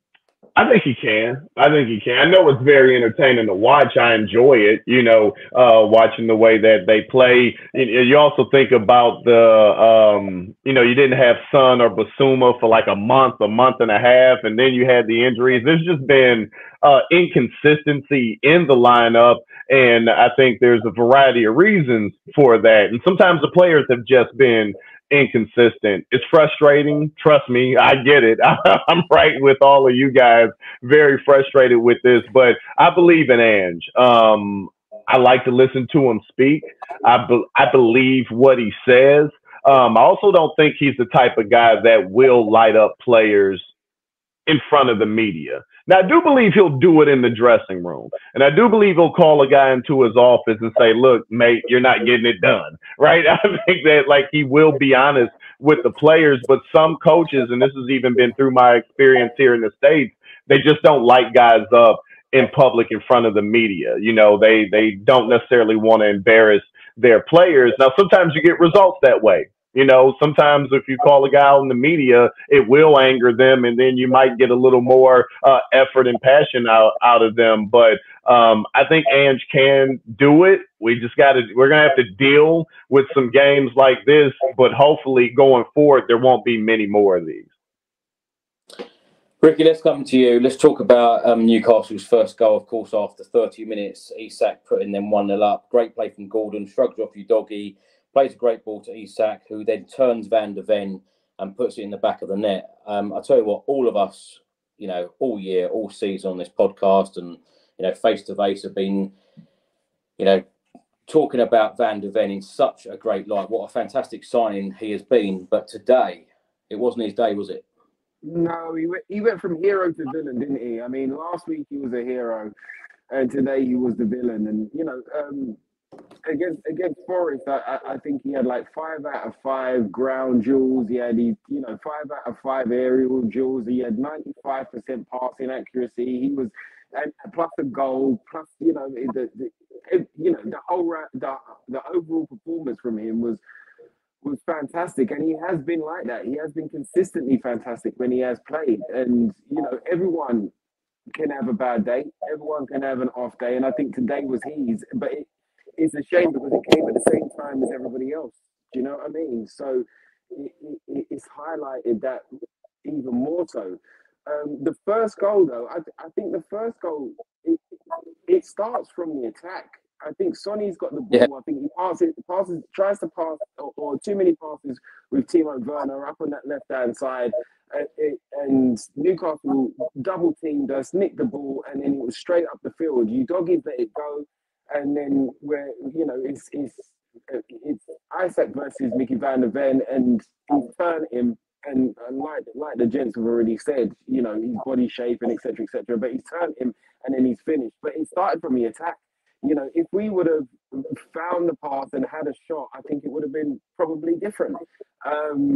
I think he can. I think he can. I know it's very entertaining to watch. I enjoy it, you know, uh, watching the way that they play. You also think about the, um, you know, you didn't have Son or Basuma for like a month, a month and a half, and then you had the injuries. There's just been uh, inconsistency in the lineup, and I think there's a variety of reasons for that. And sometimes the players have just been inconsistent. It's frustrating. Trust me, I get it. I'm right with all of you guys. Very frustrated with this, but I believe in Ange. Um, I like to listen to him speak. I be- I believe what he says. Um, I also don't think he's the type of guy that will light up players in front of the media. Now, I do believe he'll do it in the dressing room. And I do believe he'll call a guy into his office and say, look, mate, you're not getting it done, right? I think that, like, he will be honest with the players. But some coaches, and this has even been through my experience here in the States, they just don't light guys up in public in front of the media. You know, they, they don't necessarily want to embarrass their players. Now, sometimes you get results that way. You know, sometimes if you call a guy out in the media, it will anger them, and then you might get a little more uh, effort and passion out, out of them. But um, I think Ange can do it. We just got to, we're going to have to deal with some games like this, but hopefully going forward, there won't be many more of these.
Ricky, let's come to you. Let's talk about um, Newcastle's first goal, of course, after thirty minutes. Isak putting them one nil up. Great play from Gordon. Shrugs off Udogie. Plays a great ball to Isak, who then turns Van de Ven and puts it in the back of the net. Um, I tell you what, all of us, you know, all year, all season on this podcast and, you know, face-to-face have been, you know, talking about Van de Ven in such a great light. What a fantastic signing he has been. But today, it wasn't his day, was it?
No, he went, he went from hero to villain, didn't he? I mean, last week he was a hero, and today he was the villain. And, you know, um, against against Forest, I, I think he had like five out of five ground duels. He had, he, you know, five out of five aerial duels. He had ninety-five percent passing accuracy. He was, and plus a goal, plus, you know, the, the it, you know, the whole the, the overall performance from him was was fantastic, and he has been like that. He has been consistently fantastic when he has played, and you know, everyone can have a bad day. Everyone can have an off day, and I think today was his. But it, it's a shame because it came at the same time as everybody else. Do you know what I mean? So it, it, it's highlighted that even more so. Um, the first goal, though, I, I think the first goal, it, it starts from the attack. I think Sonny's got the ball. Yeah. I think he passes, passes, tries to pass, or, or too many passes with Timo Werner up on that left-hand side. And, it, and Newcastle double teamed us, nicked the ball, and then it was straight up the field. Udogie let it go, and then where you know it's it's it's Isak versus Mickey Van der Ven, and he turned him. And, and like like the gents have already said, you know, his body shape and et cetera, et cetera. But he's turned him, and then he's finished. But it started from the attack. You know, if we would have found the path and had a shot, I think it would have been probably different. Um,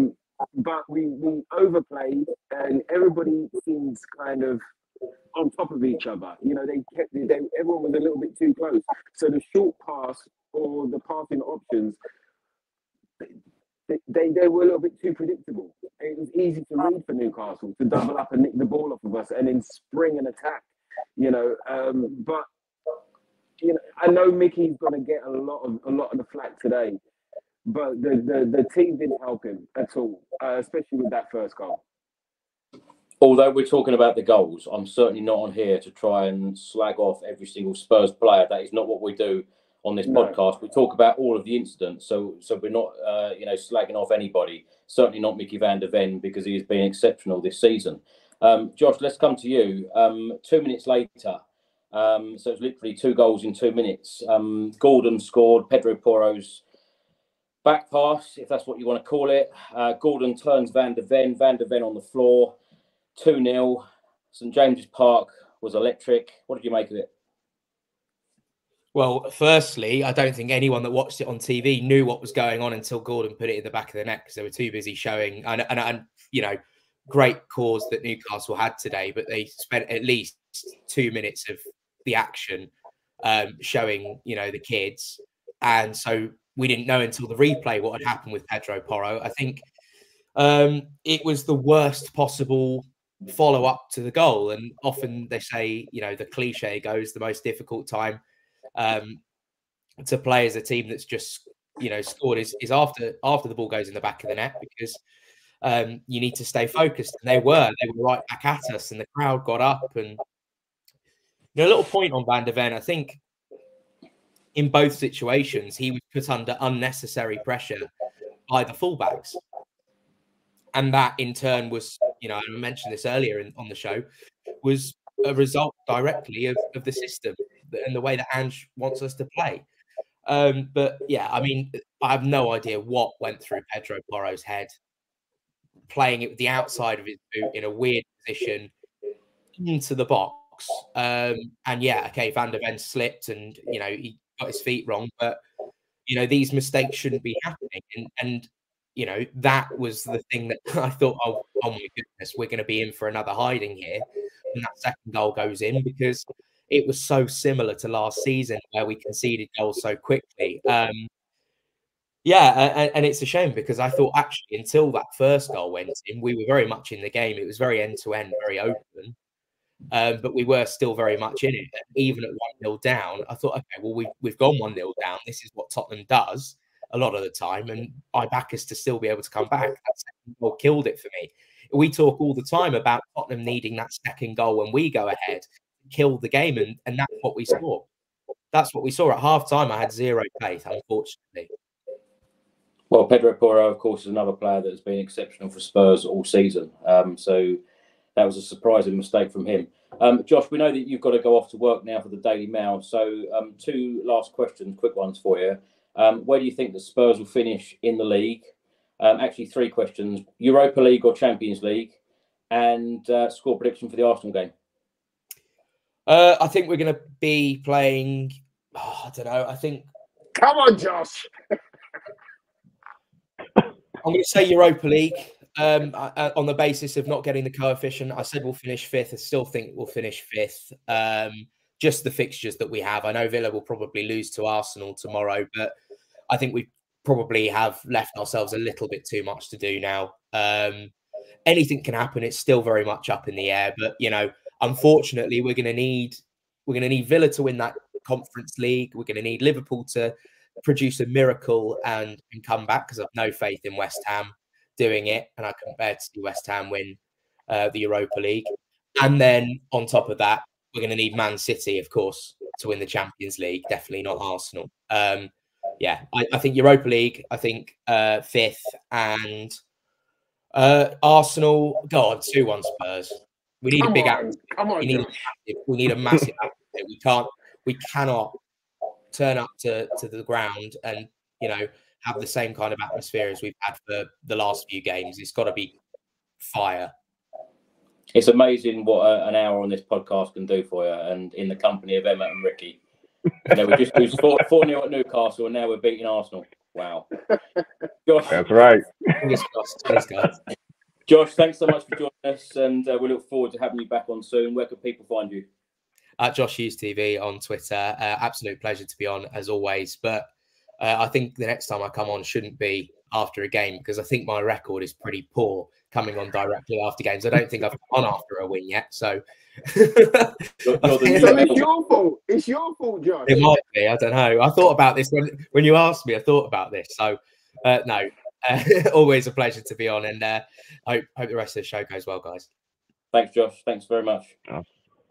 but we, we overplayed, and everybody seems kind of on top of each other. You know, they kept they, everyone was a little bit too close. So the short pass or the passing options, they, they, they were a little bit too predictable. It was easy to read for Newcastle to double up and nick the ball off of us and then spring an attack. You know, um, but you know, I know Mickey's going to get a lot of a lot of the flack today, but the the, the team didn't help him at all, uh, especially with that first goal.
Although we're talking about the goals, I'm certainly not on here to try and slag off every single Spurs player. That is not what we do on this no. podcast. We talk about all of the incidents, so so we're not, uh, you know, slagging off anybody. Certainly not Mickey van der Ven, because he has been exceptional this season. Um, Josh, let's come to you. Um, two minutes later, um, so it's literally two goals in two minutes. Um, Gordon scored. Pedro Porro's back pass, if that's what you want to call it. Uh, Gordon turns Van der Ven. Van der Ven on the floor. two nil. St James's Park was electric. What did you make of it?
Well, firstly, I don't think anyone that watched it on T V knew what was going on until Gordon put it in the back of the net, because they were too busy showing. And, and, and you know, great cause that Newcastle had today, but they spent at least two minutes of the action um, showing, you know, the kids. And so we didn't know until the replay what had happened with Pedro Porro. I think um, it was the worst possible follow up to the goal. And often they say, you know, the cliche goes, the most difficult time um, to play as a team that's just, you know, scored is, is after after the ball goes in the back of the net, because um, you need to stay focused. And they were, they were right back at us, and the crowd got up. And you know, a little point on Van der Ven, I think in both situations, he was put under unnecessary pressure by the fullbacks. And that in turn was, you know, I mentioned this earlier in, on the show, was a result directly of, of the system and the way that Ange wants us to play. Um, but yeah, I mean, I have no idea what went through Pedro Porro's head, playing it with the outside of his boot in a weird position into the box. Um, and yeah, okay, Van der Ven slipped and, you know, he got his feet wrong, but, you know, these mistakes shouldn't be happening. And, and you know, that was the thing that I thought, oh, oh my goodness, we're going to be in for another hiding here when that second goal goes in, because it was so similar to last season where we conceded goals so quickly. Um, yeah, and, and it's a shame, because I thought actually until that first goal went in, we were very much in the game. It was very end-to-end, very open, um, but we were still very much in it. And even at one nil down, I thought, okay, well, we've, we've gone one nil down. This is what Tottenham does a lot of the time, and I back us to still be able to come back. That second goal killed it for me. We talk all the time about Tottenham needing that second goal when we go ahead, kill the game, and, and that's what we saw. That's what we saw at half time. I had zero faith, unfortunately.
Well, Pedro Porro, of course, is another player that has been exceptional for Spurs all season. Um, so that was a surprising mistake from him. Um, Josh, we know that you've got to go off to work now for the Daily Mail. So um, two last questions, quick ones for you. Um, where do you think the Spurs will finish in the league? Um, actually, three questions: Europa League or Champions League, and uh, score prediction for the Arsenal game.
Uh, I think we're going to be playing. Oh, I don't know. I think.
Come on, Josh.
I'm going to say Europa League um, uh, on the basis of not getting the coefficient. I said we'll finish fifth. I still think we'll finish fifth. Um, just the fixtures that we have. I know Villa will probably lose to Arsenal tomorrow, but I think we probably have left ourselves a little bit too much to do now. Um, anything can happen. It's still very much up in the air, but you know, unfortunately, we're going to need we're going to need Villa to win that Conference League. We're going to need Liverpool to produce a miracle and, and come back, because I've no faith in West Ham doing it, and I can't bear to see West Ham win uh, the Europa League. And then on top of that, we're going to need Man City, of course, to win the Champions League. Definitely not Arsenal. Um, yeah, I, I think Europa League, I think uh, fifth, and uh, Arsenal, God, two one Spurs. We need
Come
a big
on, come on,
we need a massive, we need a massive atmosphere. We can't, we cannot turn up to, to the ground and, you know, have the same kind of atmosphere as we've had for the last few games. It's got to be fire.
It's amazing what a, an hour on this podcast can do for you, and in the company of Emma and Ricky. You know, we just lose four nil at Newcastle, and now we're beating Arsenal. Wow. Josh,
That's right.
Fingers crossed. Cheers, guys.
Josh, thanks so much for joining us, and uh, we look forward to having you back on soon. Where can people find you?
At Josh Hughes T V on Twitter. Uh, absolute pleasure to be on, as always. But uh, I think the next time I come on shouldn't be after a game, because I think my record is pretty poor coming on directly after games. I don't think I've come on after a win yet. So,
you're, you're so it's your fault. It's your fault, Josh.
It might be. I don't know. I thought about this when, when you asked me. I thought about this. So, uh, no, uh, always a pleasure to be on. And uh, I hope, hope the rest of the show goes well, guys.
Thanks, Josh. Thanks very much. Oh.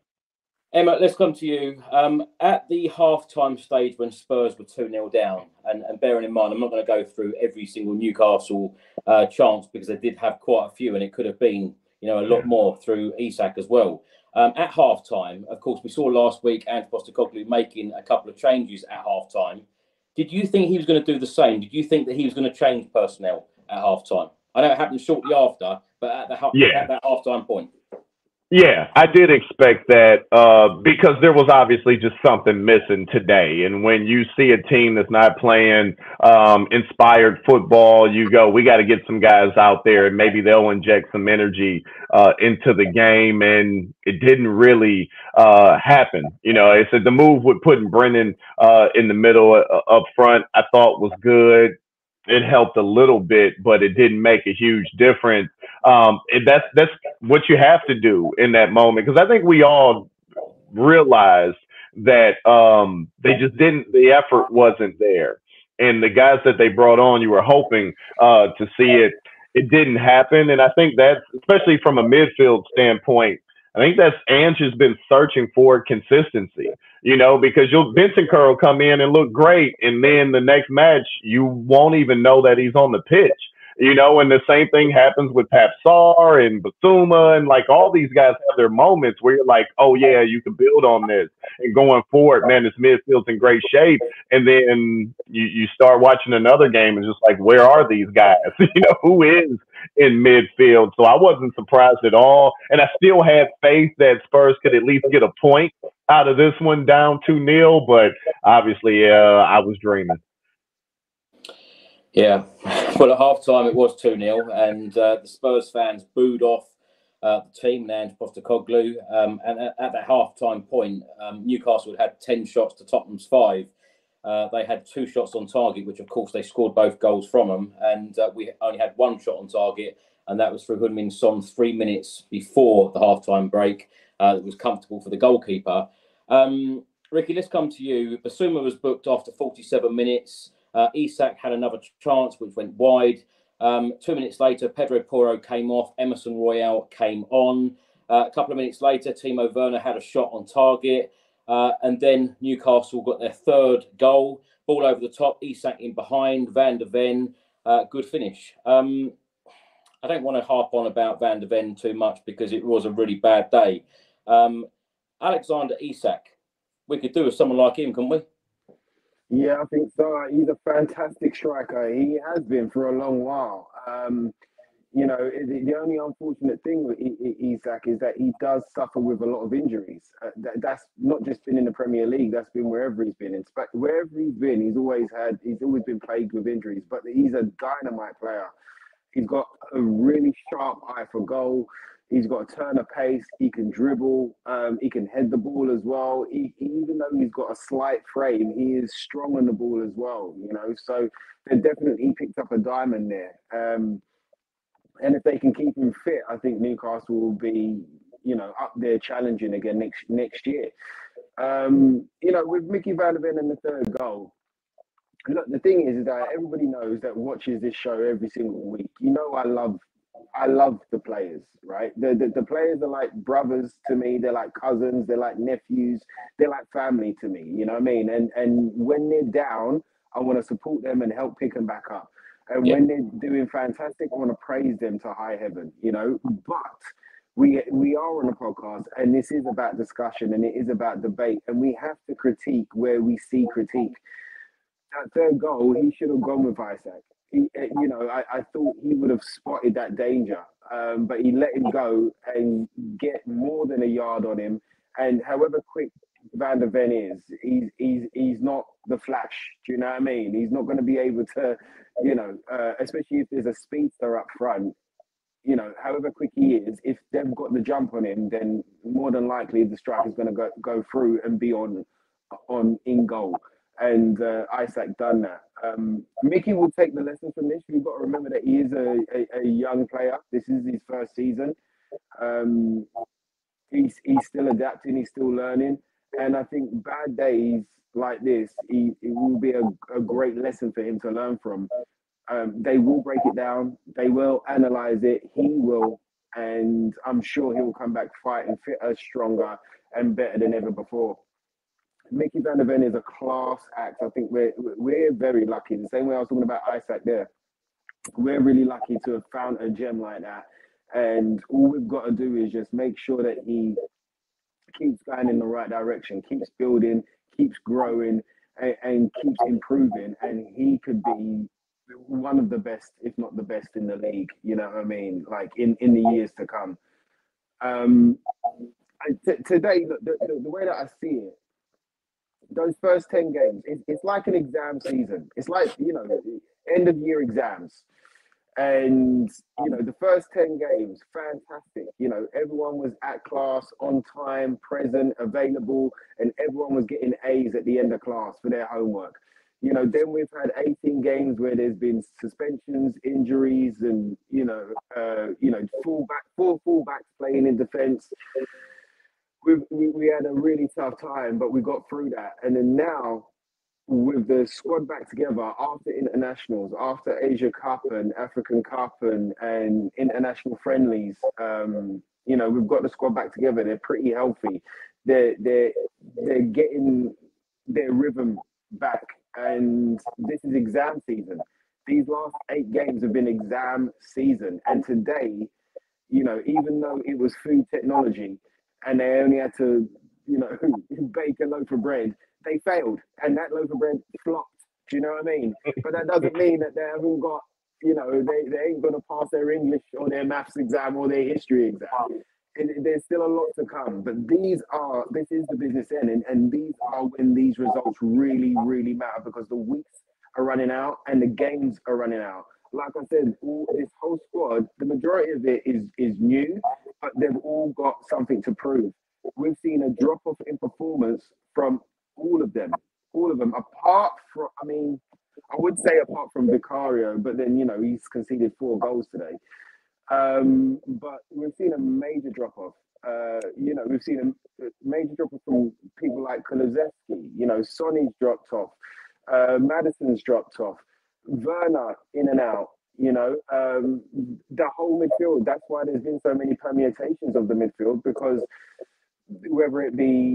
Emma, let's come to you. Um, at the half-time stage when Spurs were two nil down, and, and bearing in mind, I'm not going to go through every single Newcastle uh, chance, because they did have quite a few, and it could have been, you know, a lot more through Isak as well. Um, at half-time, of course, we saw last week Ange Postecoglou making a couple of changes at half-time. Did you think he was going to do the same? Did you think that he was going to change personnel at half-time? I know it happened shortly after, but at, the ha- yeah. at that half-time point.
Yeah, I did expect that uh, because there was obviously just something missing today. And when you see a team that's not playing um, inspired football, you go, we got to get some guys out there and maybe they'll inject some energy uh, into the game. And it didn't really uh, happen. You know, I said the move with putting Brennan uh, in the middle uh, up front, I thought was good. It helped a little bit, but it didn't make a huge difference. Um, and that's that's what you have to do in that moment, because I think we all realized that um, they just didn't. The effort wasn't there, and the guys that they brought on, you were hoping uh, to see it. It didn't happen, and I think that's, especially from a midfield standpoint, I think that's Ange has been searching for consistency, you know, because you'll Vincent Kerr will come in and look great, and then the next match you won't even know that he's on the pitch, you know, and the same thing happens with Pap Sarr and Basuma, and like all these guys have their moments where you're like, oh yeah, you can build on this, and going forward, man, this midfield's in great shape, and then you, you start watching another game and just like, where are these guys? You know, who is in midfield? So I wasn't surprised at all, and I still had faith that Spurs could at least get a point out of this one down two nil, but obviously uh, I was dreaming.
Yeah, well, at half-time it was two nil, and uh, the Spurs fans booed off uh, the team and Ange Postecoglou. Um, and at, at that half-time point, um, Newcastle had had ten shots to Tottenham's five. Uh, they had two shots on target, which of course they scored both goals from them, and uh, we only had one shot on target, and that was for Heung-min Son three minutes before the half-time break. Uh, it was comfortable for the goalkeeper. Um, Ricky, let's come to you. Basuma was booked after forty-seven minutes. Uh, Isak had another chance, which went wide. Um, two minutes later, Pedro Porro came off. Emerson Royale came on. Uh, a couple of minutes later, Timo Werner had a shot on target. Uh, and then Newcastle got their third goal. Ball over the top, Isak in behind, Van de Ven. Uh, good finish. Um, I don't want to harp on about Van de Ven too much because it was a really bad day. Um, Alexander Isak, we could do with someone like him, couldn't we?
Yeah, I think so. He's a fantastic striker. He has been for a long while. Um, you know, the, the only unfortunate thing with Isak is that he does suffer with a lot of injuries. Uh, that, that's not just been in the Premier League. That's been wherever he's been. In fact, wherever he's been, he's always had. He's always been plagued with injuries. But he's a dynamite player. He's got a really sharp eye for goal. He's got a turn of pace. He can dribble. Um, he can head the ball as well. He, even though he's got a slight frame, he is strong on the ball as well. You know, so they definitely picked up a diamond there. Um, and if they can keep him fit, I think Newcastle will be, you know, up there challenging again next next year. Um, you know, with Mickey Van de Ven and the third goal. Look, the thing is that everybody knows that watches this show every single week. You know, I love. I love the players, right? The, the the players are like brothers to me. They're like cousins. They're like nephews. They're like family to me. You know what I mean? And and when they're down, I want to support them and help pick them back up. And yeah. when they're doing fantastic, I want to praise them to high heaven. You know, but we we are on a podcast, and this is about discussion, and it is about debate, and we have to critique where we see critique. That third goal, he should have gone with Isak. He, you know, I, I thought he would have spotted that danger, um, but he let him go and get more than a yard on him. And however quick Van der Ven is. He's he's he's not the Flash. Do you know what I mean? He's not going to be able to, you know, uh, especially if there's a speedster up front. You know, however quick he is, if they've got the jump on him, then more than likely the striker's going to go go through and be on on in goal. And uh, Isak done that. Um, Mickey will take the lesson from this. We've got to remember that he is a, a, a young player. This is his first season. Um, he's he's still adapting. He's still learning. And I think bad days like this, he, it will be a, a great lesson for him to learn from. Um, they will break it down. They will analyze it. He will. And I'm sure he'll come back fighting fitter, stronger, and better than ever before. Mickey Van der Ven is a class act. I think we're we're very lucky. The same way I was talking about Isak there. We're really lucky to have found a gem like that. And all we've got to do is just make sure that he keeps going in the right direction, keeps building, keeps growing, and, and keeps improving. And he could be one of the best, if not the best in the league, you know what I mean? Like in, in the years to come. Um, I, t- today, the, the, the way that I see it, those first ten games, it, it's like an exam season. It's like, you know, end of year exams. And, you know, the first ten games, fantastic. You know, everyone was at class, on time, present, available, and everyone was getting A's at the end of class for their homework. You know, then we've had eighteen games where there's been suspensions, injuries, and, you know, uh, you know, fullback, four fullbacks playing in defence. We, we we had a really tough time, but we got through that. And then now, with the squad back together after internationals, after Asia Cup and African Cup and, and international friendlies, um, you know, we've got the squad back together. They're pretty healthy. They're they're they're getting their rhythm back. And this is exam season. These last eight games have been exam season. And today, you know, even though it was food technology and they only had to, you know, bake a loaf of bread, they failed. And that loaf of bread flopped. Do you know what I mean? But that doesn't mean that they haven't got, you know, they, they ain't going to pass their English or their maths exam or their history exam. And there's still a lot to come, but these are, this is the business end, and, and these are when these results really, really matter, because the weeks are running out and the games are running out. Like I said, all, this whole squad, the majority of it is, is new, but they've all got something to prove. We've seen a drop-off in performance from all of them, all of them, apart from, I mean, I would say apart from Vicario, but then, you know, he's conceded four goals today. Um, but we've seen a major drop-off. Uh, you know, we've seen a major drop-off from people like Kulusevski. You know, Sonny's dropped off. Uh, Madison's dropped off. Werner in and out. You know, um, the whole midfield. That's why there's been so many permutations of the midfield, because whether it be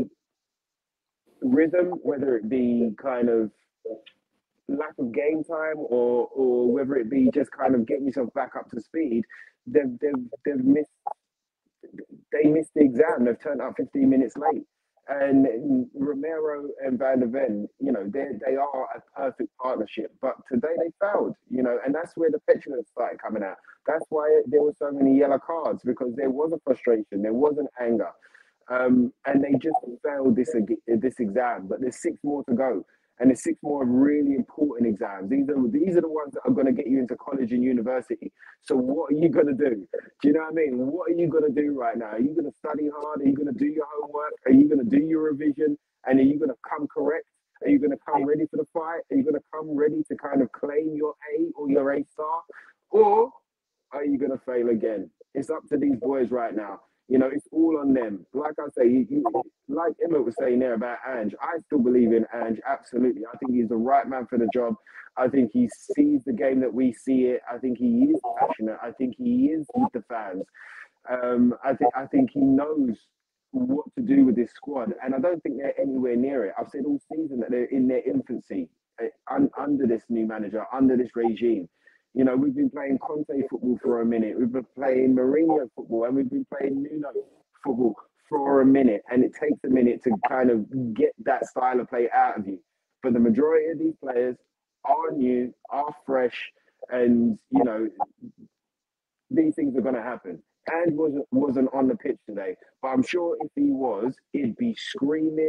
rhythm, whether it be kind of lack of game time, or or whether it be just kind of getting yourself back up to speed, they've they've they've missed they missed the exam. They've turned up fifteen minutes late. And Romero and Van der Ven, you know, they they are a perfect partnership. But today they failed, you know, and that's where the petulance started coming out. That's why there were so many yellow cards, because there was a frustration, there was an anger, um, and they just failed this this exam. But there's six more to go. And there's six more really important exams. These are these are the ones that are going to get you into college and university. So what are you going to do? Do you know what I mean? What are you going to do right now? Are you going to study hard? Are you going to do your homework? Are you going to do your revision? And are you going to come correct? Are you going to come ready for the fight? Are you going to come ready to kind of claim your A or your A star? Or are you going to fail again? It's up to these boys right now. You know, it's all on them. Like I say, you, you, like Emma was saying there about Ange, I still believe in Ange, absolutely. I think he's the right man for the job. I think he sees the game that we see it. I think he is passionate. I think he is with the fans. Um, I think I think he knows what to do with this squad. And I don't think they're anywhere near it. I've said all season that they're in their infancy uh, un, under this new manager, under this regime. You know, we've been playing Conte football for a minute. We've been playing Mourinho football, and we've been playing Nuno football for a minute. And it takes a minute to kind of get that style of play out of you. But the majority of these players are new, are fresh, and, you know, these things are going to happen. And wasn't wasn't on the pitch today, but I'm sure if he was, he'd be screaming,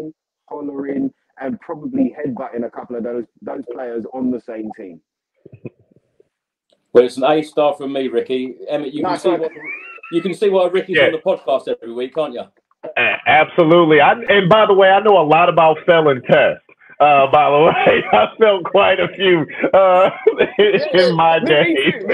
hollering, and probably headbutting a couple of those those players on the same team.
Well, it's an A star from me, Ricky. Emmett, you, no, can, see what, you can see why Ricky's yeah. on the podcast every week, can't you?
Uh, absolutely. I, and by the way, I know a lot about felon tests. Uh, by the way, I felt quite a few uh, in my day.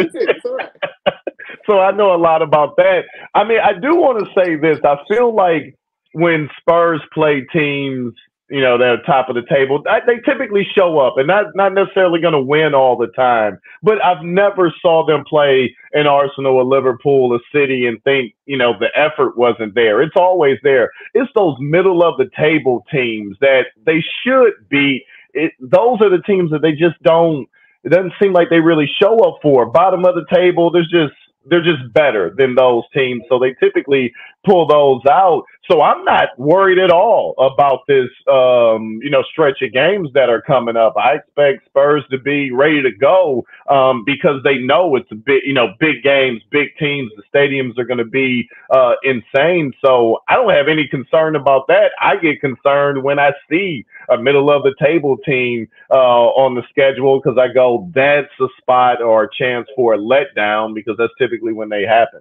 So I know a lot about that. I mean, I do want to say this. I feel like when Spurs play teams, you know, they're top of the table, they typically show up, and not, not necessarily going to win all the time. But I've never saw them play an Arsenal, a Liverpool, a City, and think, you know, the effort wasn't there. It's always there. It's those middle of the table teams that they should beat. It, those are the teams that they just don't, it doesn't seem like they really show up for. Bottom of the table, there's just, they're just better than those teams. So they typically pull those out. So I'm not worried at all about this, um, you know, stretch of games that are coming up. I expect Spurs to be ready to go um, because they know it's a big, you know, big games, big teams. The stadiums are going to be uh, insane. So I don't have any concern about that. I get concerned when I see a middle of the table team uh, on the schedule because I go, that's a spot or a chance for a letdown because that's typically when they happen.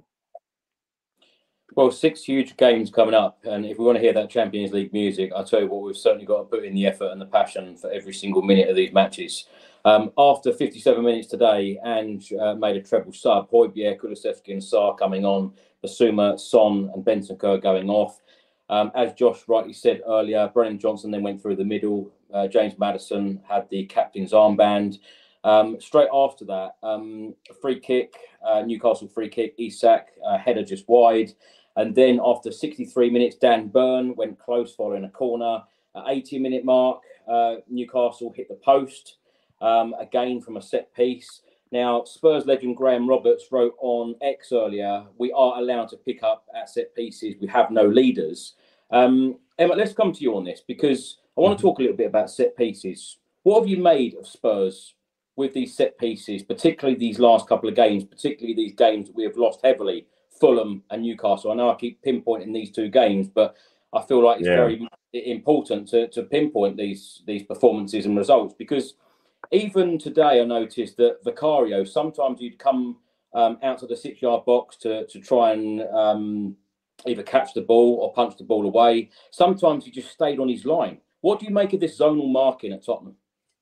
Well, six huge games coming up, and if we want to hear that Champions League music, I'll tell you what, we've certainly got to put in the effort and the passion for every single minute of these matches. Um, after fifty-seven minutes today, Ange uh, made a treble sub. Højbjerg, Kulusevski and Sarr coming on, Basuma, Son and Bentancur going off. Um, as Josh rightly said earlier, Brennan Johnson then went through the middle. Uh, James Maddison had the captain's armband. Um, straight after that, um, free kick, uh, Newcastle free kick, Isak, uh, header just wide. And then after sixty-three minutes, Dan Burn went close following a corner. At eighty minute mark, uh, Newcastle hit the post, um, again from a set piece. Now, Spurs legend Graham Roberts wrote on X earlier, we are allowed to pick up at set pieces. We have no leaders. Um, Emma, let's come to you on this because I want to talk a little bit about set pieces. What have you made of Spurs with these set pieces, particularly these last couple of games, particularly these games that we have lost heavily? Fulham and Newcastle. I know I keep pinpointing these two games, but I feel like it's yeah. very important to, to pinpoint these these performances and results because even today I noticed that Vicario, sometimes you'd come um, out to the six-yard box to, to try and um, either catch the ball or punch the ball away. Sometimes he just stayed on his line. What do you make of this zonal marking at Tottenham?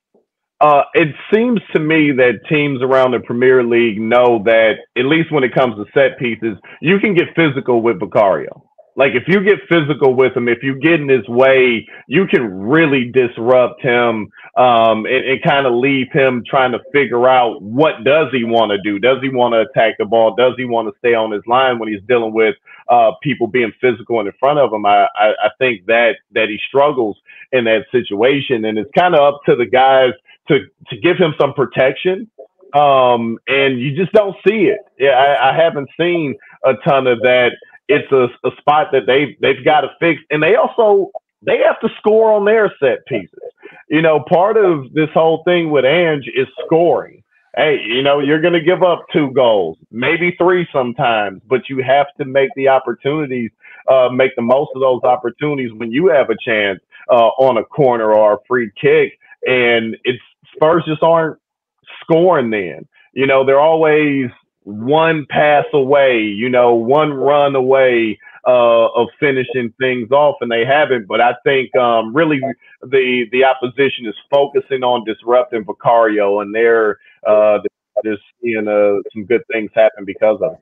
Uh, it seems to me that teams around the Premier League know that, at least when it comes to set pieces, you can get physical with Vicario. Like, if you get physical with him, if you get in his way, you can really disrupt him um, and, and kind of leave him trying to figure out what does he want to do? Does he want to attack the ball? Does he want to stay on his line when he's dealing with uh, people being physical in front of him? I, I, I think that that he struggles in that situation, and it's kind of up to the guys to to give him some protection, um, and you just don't see it. Yeah, I, I haven't seen a ton of that. It's a, a spot that they they've got to fix, and they also they have to score on their set pieces. You know, part of this whole thing with Ange is scoring. Hey, you know, you're going to give up two goals, maybe three sometimes, but you have to make the opportunities, uh, make the most of those opportunities when you have a chance uh, on a corner or a free kick. And it's Spurs just aren't scoring then. You know, they're always one pass away, you know, one run away uh, of finishing things off, and they haven't. But I think um, really the the opposition is focusing on disrupting Vicario, and they're uh, they're seeing uh, some good things happen because of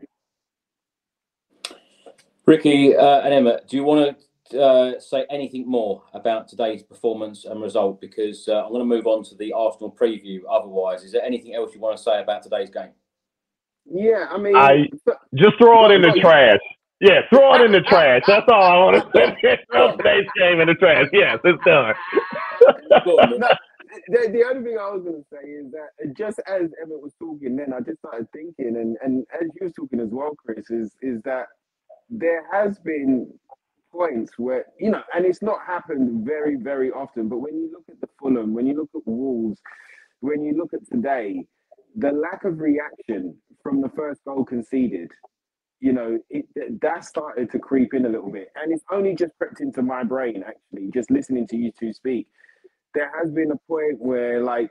it.
Ricky uh, and Emma, do you want to uh, say anything more about today's performance and result? Because uh, I'm going to move on to the Arsenal preview. Otherwise, is there anything else you want to say about today's game?
Yeah, I mean,
I just throw it in the trash. Yeah, throw it in the trash. That's all I want to say. Throw today's game in the trash. Yes, it's done.
No, the, the only thing I was going to say is that just as Emmett was talking, then I just started thinking, and, and as you was talking as well, Chris, is is that there has been points where, you know, and it's not happened very, very often, but when you look at the Fulham, when you look at Wolves, when you look at today, the lack of reaction from the first goal conceded you know, it, that started to creep in a little bit. And it's only just crept into my brain, actually, just listening to you two speak. There has been a point where, like,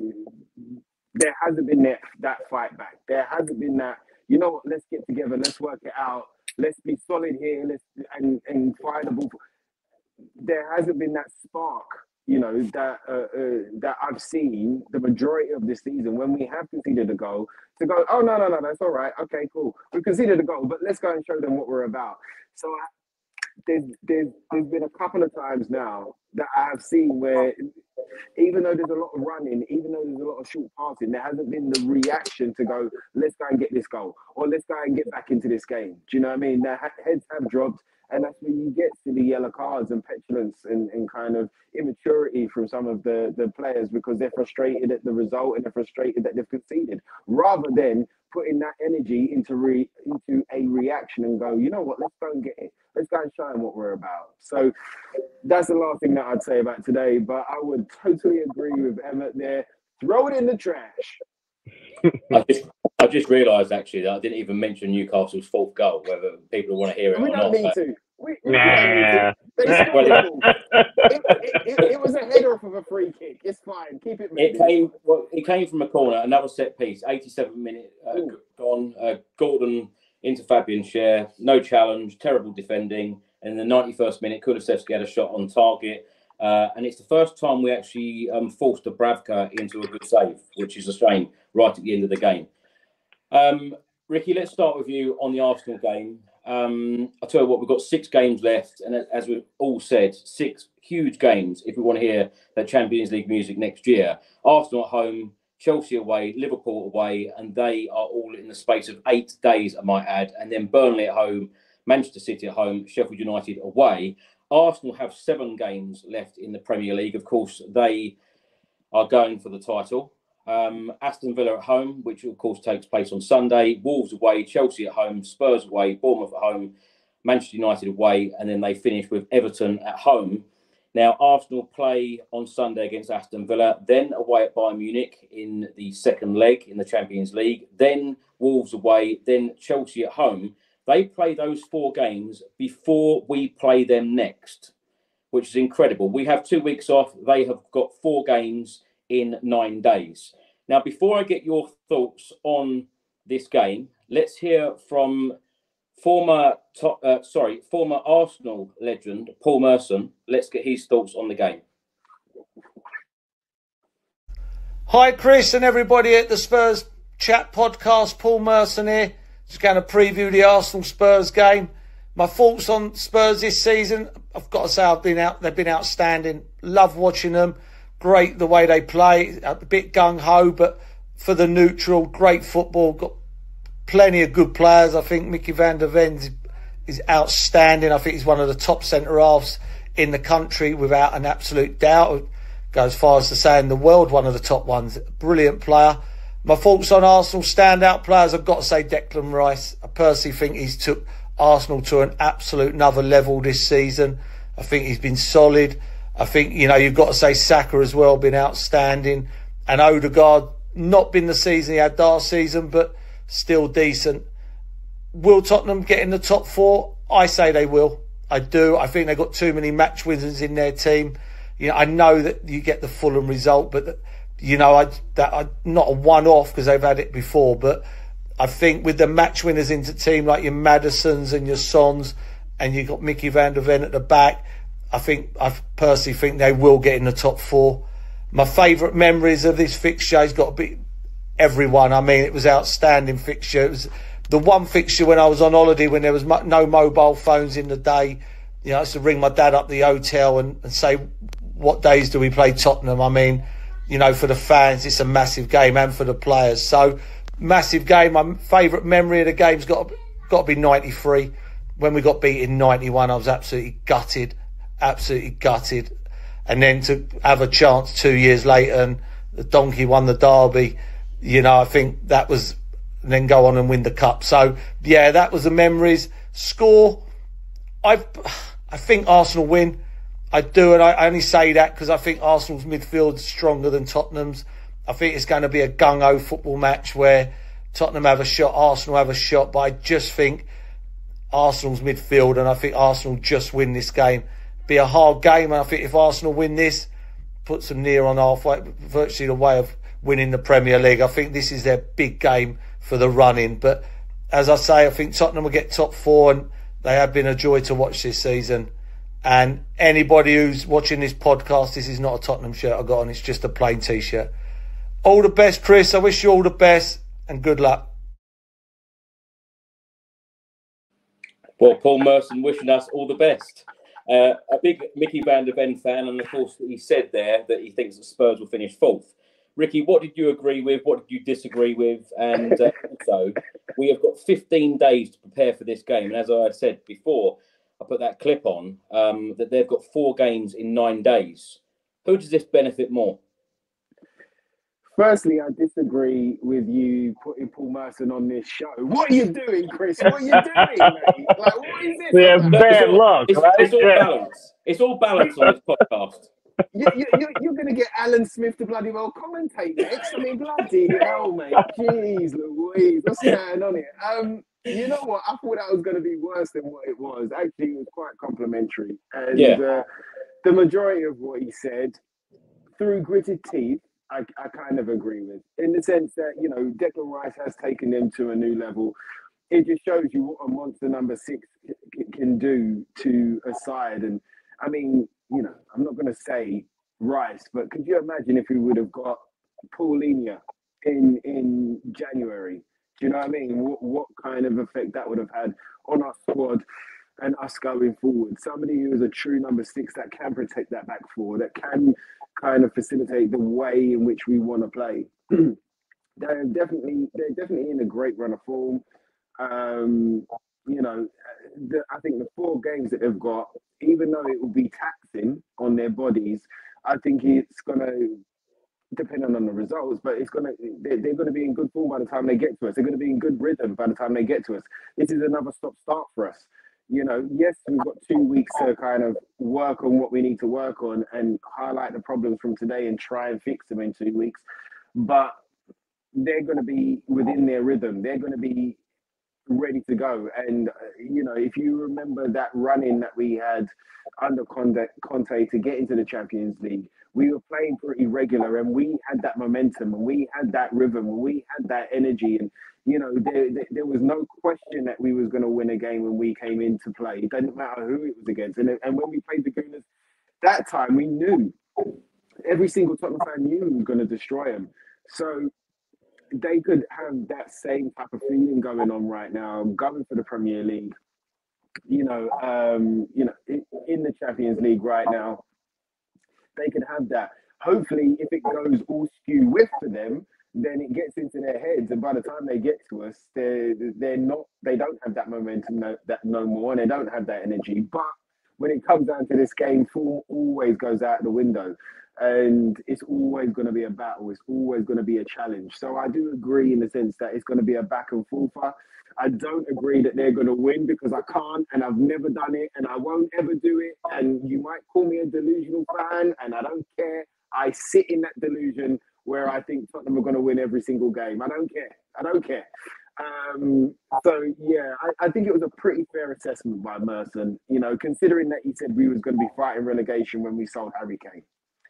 there hasn't been that, that fight back. There hasn't been that, you know what, let's get together, let's work it out, let's be solid here, let's and, and find the ball. There hasn't been that spark, you know, that uh, uh, that I've seen the majority of this season when we have conceded a goal to go, oh, no, no, no, that's all right. Okay, cool. We conceded a goal, but let's go and show them what we're about. So I, there's, there's, there's been a couple of times now that I have seen where even though there's a lot of running, even though there's a lot of short passing, there hasn't been the reaction to go, let's go and get this goal or let's go and get back into this game. Do you know what I mean? Their heads have dropped. And that's where you get to the yellow cards and petulance and, and kind of immaturity from some of the, the players because they're frustrated at the result and they're frustrated that they've conceded, rather than putting that energy into re, into a reaction and go, you know what, let's go and get it. Let's go and show them what we're about. So that's the last thing that I'd say about today. But I would totally agree with Emmett there. Throw it in the trash.
I just, I just realised actually that I didn't even mention Newcastle's fourth goal. Whether people want to hear it
we
or
don't
not,
need
but...
to. We, we
nah.
don't need to. They
well,
it, it, it, it was a header off of a free kick. It's fine. Keep it moving.
It came. Well, it came from a corner. Another set piece. eighty-seven minute uh, gone. Uh, Gordon into Fabian's share. No challenge. Terrible defending. And in the ninety-first minute, Kulusevski had a shot on target. Uh, and it's the first time we actually um, forced Dubravka into a good save, which is a shame, right at the end of the game. Um, Ricky, let's start with you on the Arsenal game. Um, I'll tell you what, we've got six games left. And as we've all said, six huge games if we want to hear that Champions League music next year. Arsenal at home, Chelsea away, Liverpool away, and they are all in the space of eight days, I might add. And then Burnley at home, Manchester City at home, Sheffield United away. Arsenal have seven games left in the Premier League. Of course, they are going for the title. Um, Aston Villa at home, which of course takes place on Sunday. Wolves away, Chelsea at home, Spurs away, Bournemouth at home, Manchester United away, and then they finish with Everton at home. Now, Arsenal play on Sunday against Aston Villa, then away at Bayern Munich in the second leg in the Champions League, then Wolves away, then Chelsea at home. They play those four games before we play them next, which is incredible. We have two weeks off. They have got four games in nine days. Now, before I get your thoughts on this game, let's hear from former top, uh, sorry, former Arsenal legend, Paul Merson. Let's get his thoughts on the game.
Hi, Chris and everybody at the Spurs Chat Podcast. Paul Merson here. Just going to preview the Arsenal Spurs game. My thoughts on Spurs this season, I've got to say I've been out. They've been outstanding. Love watching them. Great the way they play. A bit gung-ho, but for the neutral, great football. Got plenty of good players. I think Mickey van der Ven is outstanding. I think he's one of the top centre-halves in the country without an absolute doubt. Go as far as to say in the world, one of the top ones. Brilliant player. My thoughts on Arsenal standout players, I've got to say Declan Rice. I personally think he's took Arsenal to an absolute another level this season. I think he's been solid. I think, you know, you've got to say Saka as well, been outstanding. And Odegaard, not been the season he had last season, but still decent. Will Tottenham get in the top four? I say they will. I do. I think they've got too many match winners in their team. You know, I know that you get the Fulham result, but... The, You know, I, that I, not a one-off because they've had it before, but I think with the match winners into team like your Maddisons and your Sons, and you've got Mickey van der Ven at the back, I think I personally think they will get in the top four. My favourite memories of this fixture has got to be everyone. I mean, it was outstanding fixture. It was the one fixture when I was on holiday when there was no mobile phones in the day. You know, I used to ring my dad up the hotel and, and say, what days do we play Tottenham? I mean, you know, for the fans, it's a massive game, and for the players. So, massive game. My favourite memory of the game's got to, got to be ninety-three. When we got beat in ninety-one, I was absolutely gutted, absolutely gutted. And then to have a chance two years later and the Donkey won the derby, you know, I think that was, and then go on and win the cup. So, yeah, that was the memories. Score, I I think Arsenal win. I do, and I only say that because I think Arsenal's midfield is stronger than Tottenham's. I think it's going to be a gung-ho football match where, Tottenham have a shot, Arsenal have a shot, but I just think Arsenal's midfield, and I think Arsenal just win this game. Be a hard game, and I think if Arsenal win this, puts them near on halfway, virtually the way of winning the Premier League. I think this is their big game for the run-in. But as I say, I think Tottenham will get top four, and they have been a joy to watch this season. And anybody who's watching this podcast, this is not a Tottenham shirt I got on, it's just a plain T-shirt. All the best, Chris. I wish you all the best, and good luck.
Well, Paul Merson wishing us all the best. Uh, a big Mickey van der Ven fan, and of course he said there that he thinks that Spurs will finish fourth. Ricky, what did you agree with? What did you disagree with? And uh, also, we have got fifteen days to prepare for this game. And as I said before, I put that clip on, um, that they've got four games in nine days. Who does this benefit more?
Firstly, I disagree with you putting Paul Merson on this show. What are you doing, Chris? What are you doing, mate? Like, what is this?
Yeah, it's bad
all,
luck,
it's,
right?
It's all
yeah.
balance. It's all balance on this podcast.
You, you, you, you're going to get Alan Smith to bloody well commentate next. I mean, bloody hell, mate. Jeez Louise, what's going on here? Um, you know what? I thought that was going to be worse than what it was. Actually, it was quite complimentary. And
yeah.
uh, the majority of what he said, through gritted teeth, I, I kind of agree with, in the sense that, you know, Declan Rice has taken them to a new level. It just shows you what a monster number six c- can do to a side. And I mean, you know, I'm not going to say Rice, but could you imagine if we would have got Paulinho in in January? Do you know what I mean? What, what kind of effect that would have had on our squad and us going forward? Somebody who is a true number six that can protect that back four, that can kind of facilitate the way in which we want to play. they're definitely they're definitely in a great run of form. Um, you know, the, I think the four games that they've got, even though it will be taxing on their bodies, I think it's going to, depending on the results, but it's going to they're, they're going to be in good form by the time they get to us. They're going to be in good rhythm by the time they get to us. This is another stop-start for us. You know, yes, we've got two weeks to kind of work on what we need to work on and highlight the problems from today and try and fix them in two weeks. But they're going to be within their rhythm. They're going to be ready to go. And, uh, you know, if you remember that run-in that we had under Conte, Conte to get into the Champions League, we were playing pretty regular and we had that momentum and we had that rhythm and we had that energy. And, you know, there, there, there was no question that we was going to win a game when we came into play. It didn't matter who it was against. And, and when we played the Gooners, that time we knew, every single Tottenham fan knew we were going to destroy them. So they could have that same type of feeling going on right now, going for the Premier League. You know, um, you know, in, in the Champions League right now, they could have that. Hopefully, if it goes all skew with for them, then it gets into their heads, and by the time they get to us, they're they're not, they don't have that momentum no, that no more, and they don't have that energy. But when it comes down to this game, form always goes out the window, and it's always going to be a battle. It's always going to be a challenge. So I do agree in the sense that it's going to be a back and forth. I don't agree that they're going to win because I can't, and I've never done it, and I won't ever do it. And you might call me a delusional fan, and I don't care. I sit in that delusion where I think Tottenham are going to win every single game. I don't care. I don't care. Um, so, yeah, I, I think it was a pretty fair assessment by Merson, you know, considering that he said we was going to be fighting relegation when we sold Harry Kane.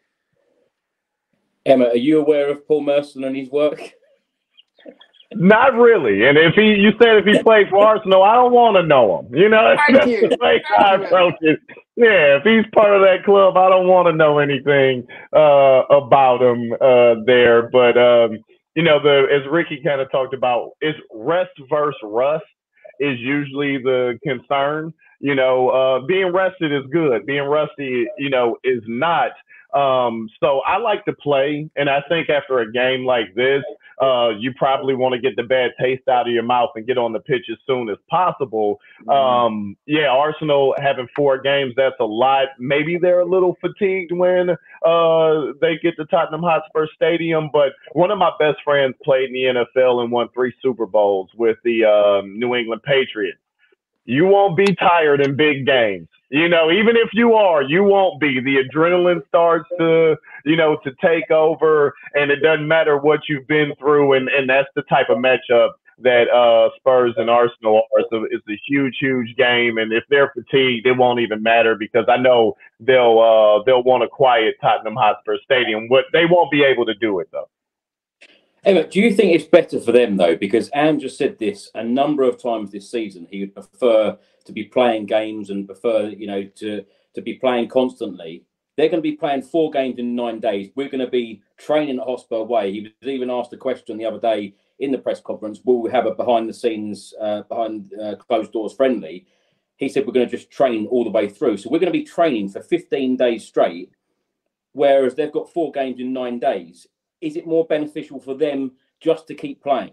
Emma, are you aware of Paul Merson and his work?
Not really. And if he, you said if he played for Arsenal, I don't want to know him. You know,
Thank you.
that's the way I approach it. Yeah, if he's part of that club, I don't want to know anything uh, about him uh, there. But um, you know, the as Ricky kind of talked about, is rest versus rust is usually the concern. You know, uh, being rested is good. Being rusty, you know, is not. Um, so I like to play, and I think after a game like this, uh, you probably want to get the bad taste out of your mouth and get on the pitch as soon as possible. Mm-hmm. Um, yeah, Arsenal having four games, that's a lot. Maybe they're a little fatigued when uh, they get to Tottenham Hotspur Stadium, but one of my best friends played in the N F L and won three Super Bowls with the um, New England Patriots. You won't be tired in big games. You know, even if you are, you won't be. The adrenaline starts to, you know, to take over, and it doesn't matter what you've been through, and, and that's the type of matchup that uh, Spurs and Arsenal are. So it's a huge, huge game, and if they're fatigued, it won't even matter because I know they'll uh, they'll want to quiet Tottenham Hotspur Stadium. What they won't be able to do it though.
Emma, do you think it's better for them though? Because Am just said this a number of times this season. He would prefer to be playing games and prefer, you know, to to be playing constantly. They're going to be playing four games in nine days. We're going to be training at Hotspur Way. He was even asked a question the other day in the press conference. Will we have a behind the scenes, uh, behind uh, closed doors friendly? He said we're going to just train all the way through. So we're going to be training for fifteen days straight, whereas they've got four games in nine days. Is it more beneficial for them just to keep playing?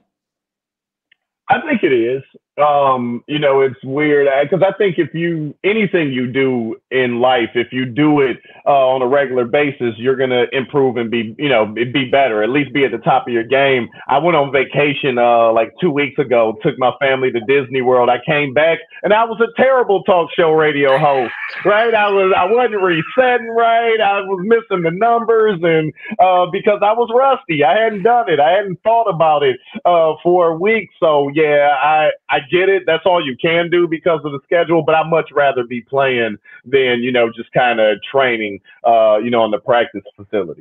I think it is. Um, you know, it's weird because I think if you anything you do in life, if you do it uh, on a regular basis, you're going to improve and be, you know, be better, at least be at the top of your game. I went on vacation uh, like two weeks ago, took my family to Disney World. I came back and I was a terrible talk show radio host, right? I was, I wasn't resetting right. I was missing the numbers and uh, because I was rusty, I hadn't done it. I hadn't thought about it uh, for a week. So yeah, I, I get it. That's all you can do because of the schedule, but I'd much rather be playing than, you know, just kind of training, uh, you know, on the practice facility.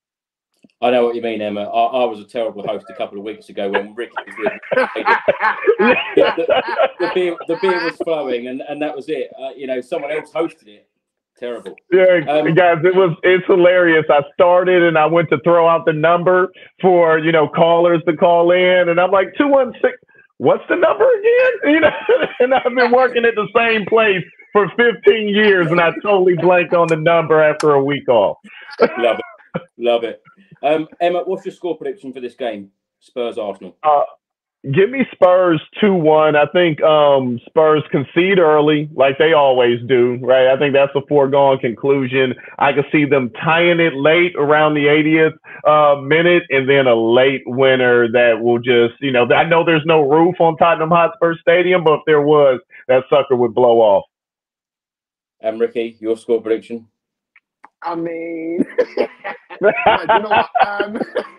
I know what you mean, Emma. I, I was a terrible host a couple of weeks ago when Ricky was with me. yeah, the, the, beer, the beer was flowing and, and that was it. Uh, you know, someone else hosted it. Terrible.
Yeah,
um,
guys, it was it's hilarious. I started and I went to throw out the number for, you know, callers to call in, and I'm like two one six. What's the number again? You know, and I've been working at the same place for fifteen years, and I totally blanked on the number after a week off.
Love it, love it. Um, Emma, what's your score prediction for this game, Spurs Arsenal?
Uh, Give me Spurs two one. I think um, Spurs concede early, like they always do, right? I think that's a foregone conclusion. I can see them tying it late around the eightieth uh, minute, and then a late winner that will just, you know, I know there's no roof on Tottenham Hotspur Stadium, but if there was, that sucker would blow off.
And um, Ricky, your score prediction?
I mean, you know what? Um,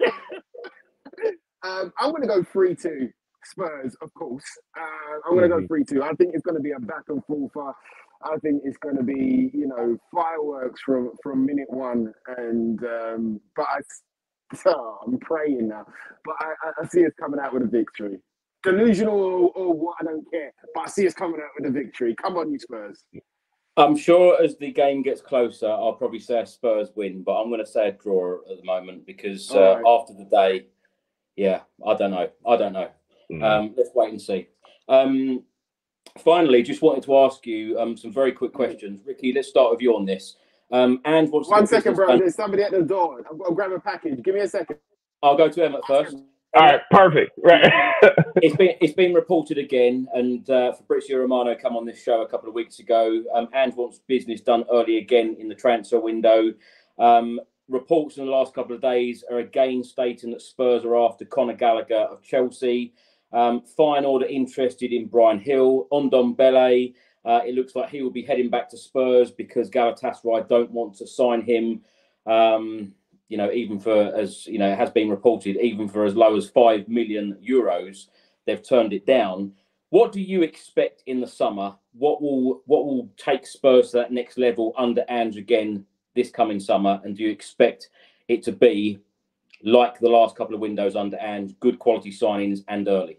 Um, I'm going to go three two Spurs, of course. Uh, I'm going to
mm-hmm.
go three two. I think it's going to be a back and forth. Uh, I think it's going to be, you know, fireworks from, from minute one. And um, but I, oh, I'm praying now. But I, I see us coming out with a victory. Delusional or, or what, I don't care. But I see us coming out with a victory. Come on, you Spurs.
I'm sure as the game gets closer, I'll probably say a Spurs win. But I'm going to say a draw at the moment because uh, right. after the day, yeah, I don't know. I don't know. Mm. Um, let's wait and see. Um, finally, just wanted to ask you um, some very quick questions. Ricky, let's start with you on this. Um, and what's
One second, bro. Done? There's somebody at the door. I've got to grab a package. Give me a second.
I'll go to Emma first.
All right, perfect. Right.
it's been it's been reported again, and uh, Fabrizio Romano come on this show a couple of weeks ago. Um, and wants business done early again in the transfer window. Um, Reports in the last couple of days are again stating that Spurs are after Conor Gallagher of Chelsea. Um, Feyenoord are interested in Brian Hill. Ndombele, uh, it looks like he will be heading back to Spurs because Galatasaray don't want to sign him. Um, you know, even for as you know, it has been reported, even for as low as five million euros, they've turned it down. What do you expect in the summer? What will what will take Spurs to that next level under Ange again this coming summer, and do you expect it to be like the last couple of windows under Ange, good quality signings and early?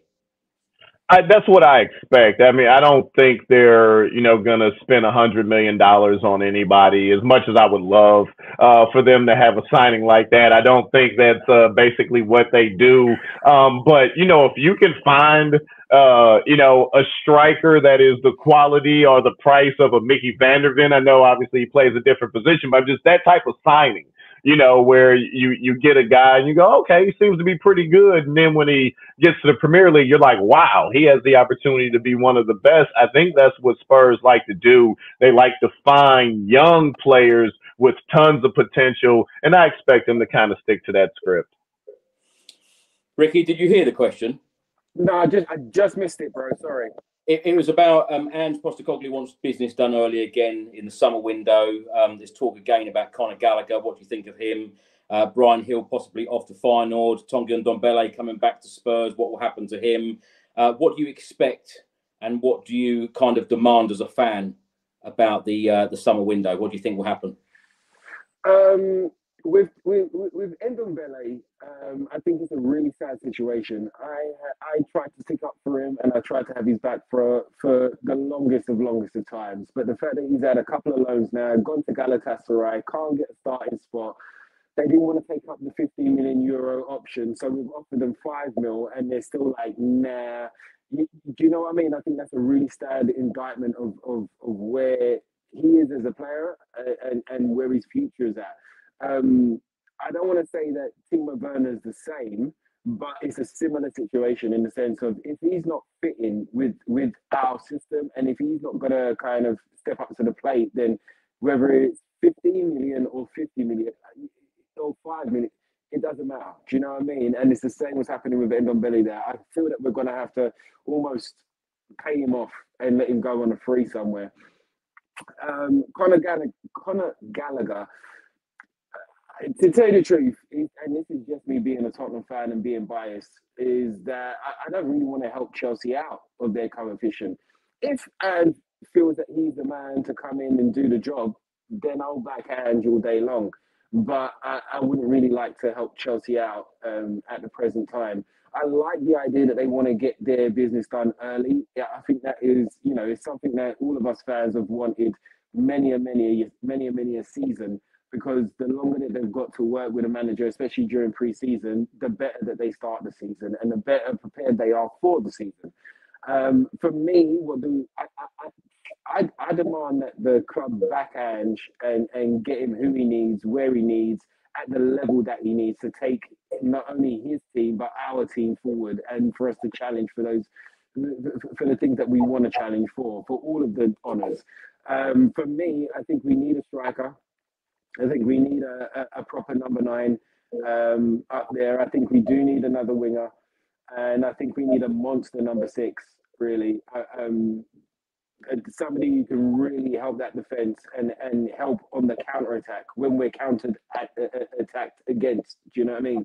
I, that's what I expect. I mean, I don't think they're, you know, going to spend a hundred million dollars on anybody. As much as I would love uh, for them to have a signing like that, I don't think that's uh, basically what they do. Um, but you know, if you can find, uh, you know, a striker that is the quality or the price of a Mickey Van der Ven, I know obviously he plays a different position, but just that type of signing. You know, where you, you get a guy and you go, okay, he seems to be pretty good. And then when he gets to the Premier League, you're like, wow, he has the opportunity to be one of the best. I think that's what Spurs like to do. They like to find young players with tons of potential. And I expect them to kind of stick to that script.
Ricky, did you hear the question?
No, I just, I just missed it, bro. Sorry.
It, it was about um, Ange Postecoglou wants business done early again in the summer window. Um, there's talk again about Conor Gallagher. What do you think of him? Uh, Brian Hill possibly off to Feyenoord. Tongi Ndombele coming back to Spurs. What will happen to him? Uh, what do you expect, and what do you kind of demand as a fan about the uh, the summer window? What do you think will happen?
Um, with with with Ndombele, um, I think it's a really sad situation. I I tried to stick up for him, and I tried to have his back for for the longest of longest of times. But the fact that he's had a couple of loans now, gone to Galatasaray, can't get a starting spot. They didn't want to take up the fifteen million euro option, so we've offered them five mil, and they're still like, nah. You, do you know what I mean? I think that's a really sad indictment of of, of where he is as a player and, and where his future is at. Um, I don't want to say that Timo Werner's the same, but it's a similar situation in the sense of if he's not fitting with, with our system, and if he's not going to kind of step up to the plate, then whether it's fifteen million or fifty million or five million, it doesn't matter. Do you know what I mean? And it's the same what's happening with Ndombele there. I feel that we're going to have to almost pay him off and let him go on a free somewhere. Um, Conor Gallagher, Conor Gallagher, to tell you the truth, and this is just me being a Tottenham fan and being biased, is that I, I don't really want to help Chelsea out of their coefficient. If Ange feels that he's the man to come in and do the job, then I'll back Ange all day long. But I, I wouldn't really like to help Chelsea out um, at the present time. I like the idea that they want to get their business done early. Yeah, I think that is, you know, it's something that all of us fans have wanted many, a many, many, a many a season. Because the longer that they've got to work with a manager, especially during pre-season, the better that they start the season and the better prepared they are for the season. Um, for me, what do I, I, I, I demand that the club back Ange and, and get him who he needs, where he needs, at the level that he needs to take not only his team, but our team forward, and for us to challenge for those, for the things that we want to challenge for, for all of the honours. Um, for me, I think we need a striker. I think we need a, a, a proper number nine um, up there. I think we do need another winger. And I think we need a monster number six, really. Um, somebody who can really help that defence and, and help on the counter-attack when we're countered at, uh, attacked against. Do you know what I mean?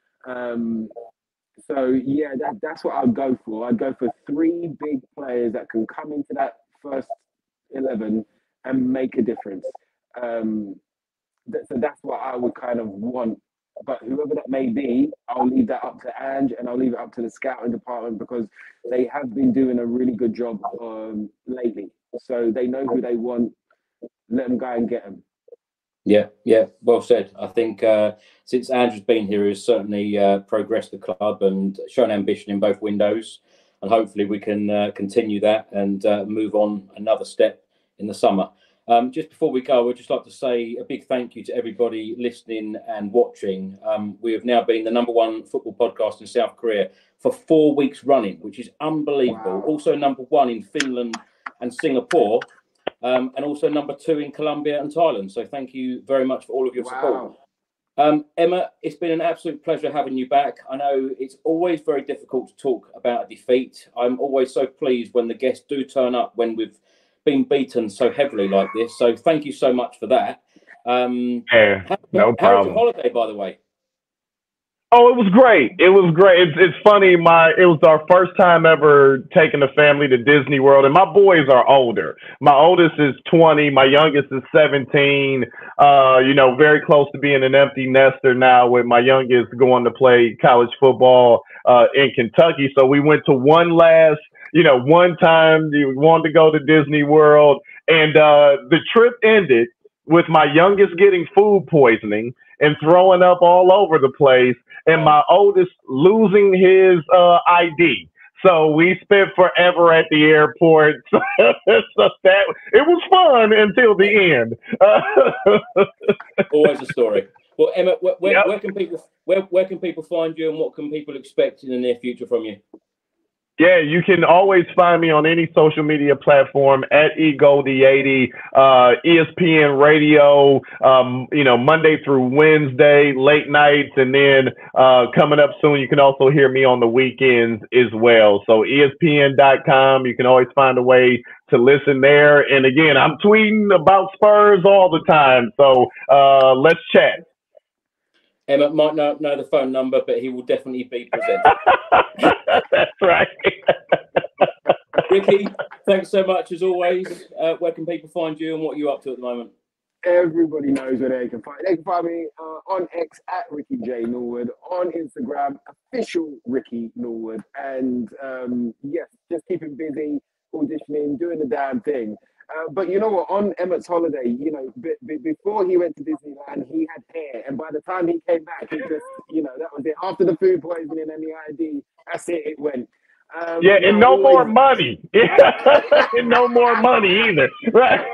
Um, so, yeah, that, that's what I'd go for. I'd go for three big players that can come into that first eleven and make a difference. Um, So that's what I would kind of want. But whoever that may be, I'll leave that up to Ange and I'll leave it up to the scouting department because they have been doing a really good job um, lately. So they know who they want. Let them go and get them.
Yeah, yeah, well said. I think uh, since Andrew's been here, he's certainly uh, progressed the club and shown ambition in both windows. And hopefully we can uh, continue that and uh, move on another step in the summer. Um, just before we go, I'd just like to say a big thank you to everybody listening and watching. Um, we have now been the number one football podcast in South Korea for four weeks running, which is unbelievable. Wow. Also number one in Finland and Singapore, um, and also number two in Colombia and Thailand. So thank you very much for all of your support. Wow. Um, Emma, it's been an absolute pleasure having you back. I know it's always very difficult to talk about a defeat. I'm always so pleased when the guests do turn up when we've been beaten so heavily like this. So thank you so much for that. Um,
yeah,
how,
no problem.
How was your holiday, by the way?
Oh, it was great. It was great. It's, it's funny. My it was our first time ever taking the family to Disney World, and my boys are older. My oldest is twenty. My youngest is seventeen. Uh, you know, very close to being an empty nester now, with my youngest going to play college football uh, in Kentucky. So we went to one last. You know, one time we wanted to go to Disney World, and uh, the trip ended with my youngest getting food poisoning and throwing up all over the place, and my oldest losing his uh, I D. So we spent forever at the airport. so that it was fun until the end.
Always a story. Well, Emma, where, where,
yep.
where can people where where can people find you, and what can people expect in the near future from you?
Yeah, you can always find me on any social media platform at E Goldie eighty, uh, E S P N Radio, um, you know, Monday through Wednesday, late nights, and then uh, coming up soon, you can also hear me on the weekends as well. So E S P N dot com, you can always find a way to listen there. And again, I'm tweeting about Spurs all the time, so uh, let's chat.
Emmett might not know the phone number, but he will definitely be present.
That's right.
Ricky, thanks so much as always. Uh, where can people find you and what are you up to at the moment?
Everybody knows where they can find. They can find me uh, on X at Ricky J Norwood, on Instagram official Ricky Norwood, and um, yes, just keeping busy, auditioning, doing the damn thing. Uh, but you know what? On Emmett's holiday, you know, b- b- before he went to Disneyland, he had hair, and by the time he came back, he just, you know, that was it. After the food poisoning and the I D, that's it. It went. Um,
yeah, and no
always...
more money. And no more money either. Right.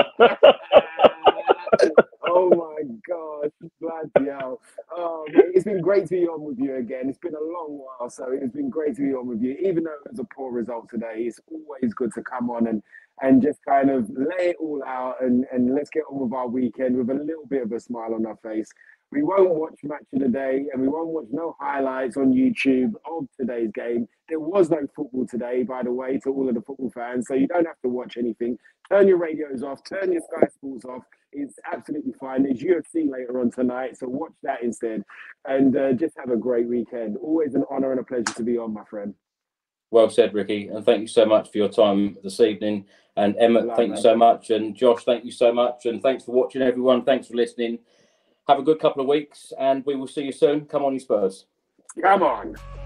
Oh my gosh, bloody hell. Oh, man, it's been great to be on with you again. It's been a long while, so it's been great to be on with you. Even though it was a poor result today, it's always good to come on and, and just kind of lay it all out and, and let's get on with our weekend with a little bit of a smile on our face. We won't watch Match of the Day and we won't watch no highlights on YouTube of today's game. There was no football today, by the way, to all of the football fans, so you don't have to watch anything. Turn your radios off, turn your Sky Sports off. It's absolutely fine. There's U F C later on tonight, so watch that instead. And uh, just have a great weekend. Always an honour and a pleasure to be on, my friend.
Well said, Ricky. And thank you so much for your time this evening. And Emmett,
Love,
thank
man.
you so much. And Josh, thank you so much. And thanks for watching, everyone. Thanks for listening. Have a good couple of weeks, and we will see you soon. Come on, you Spurs.
Come on.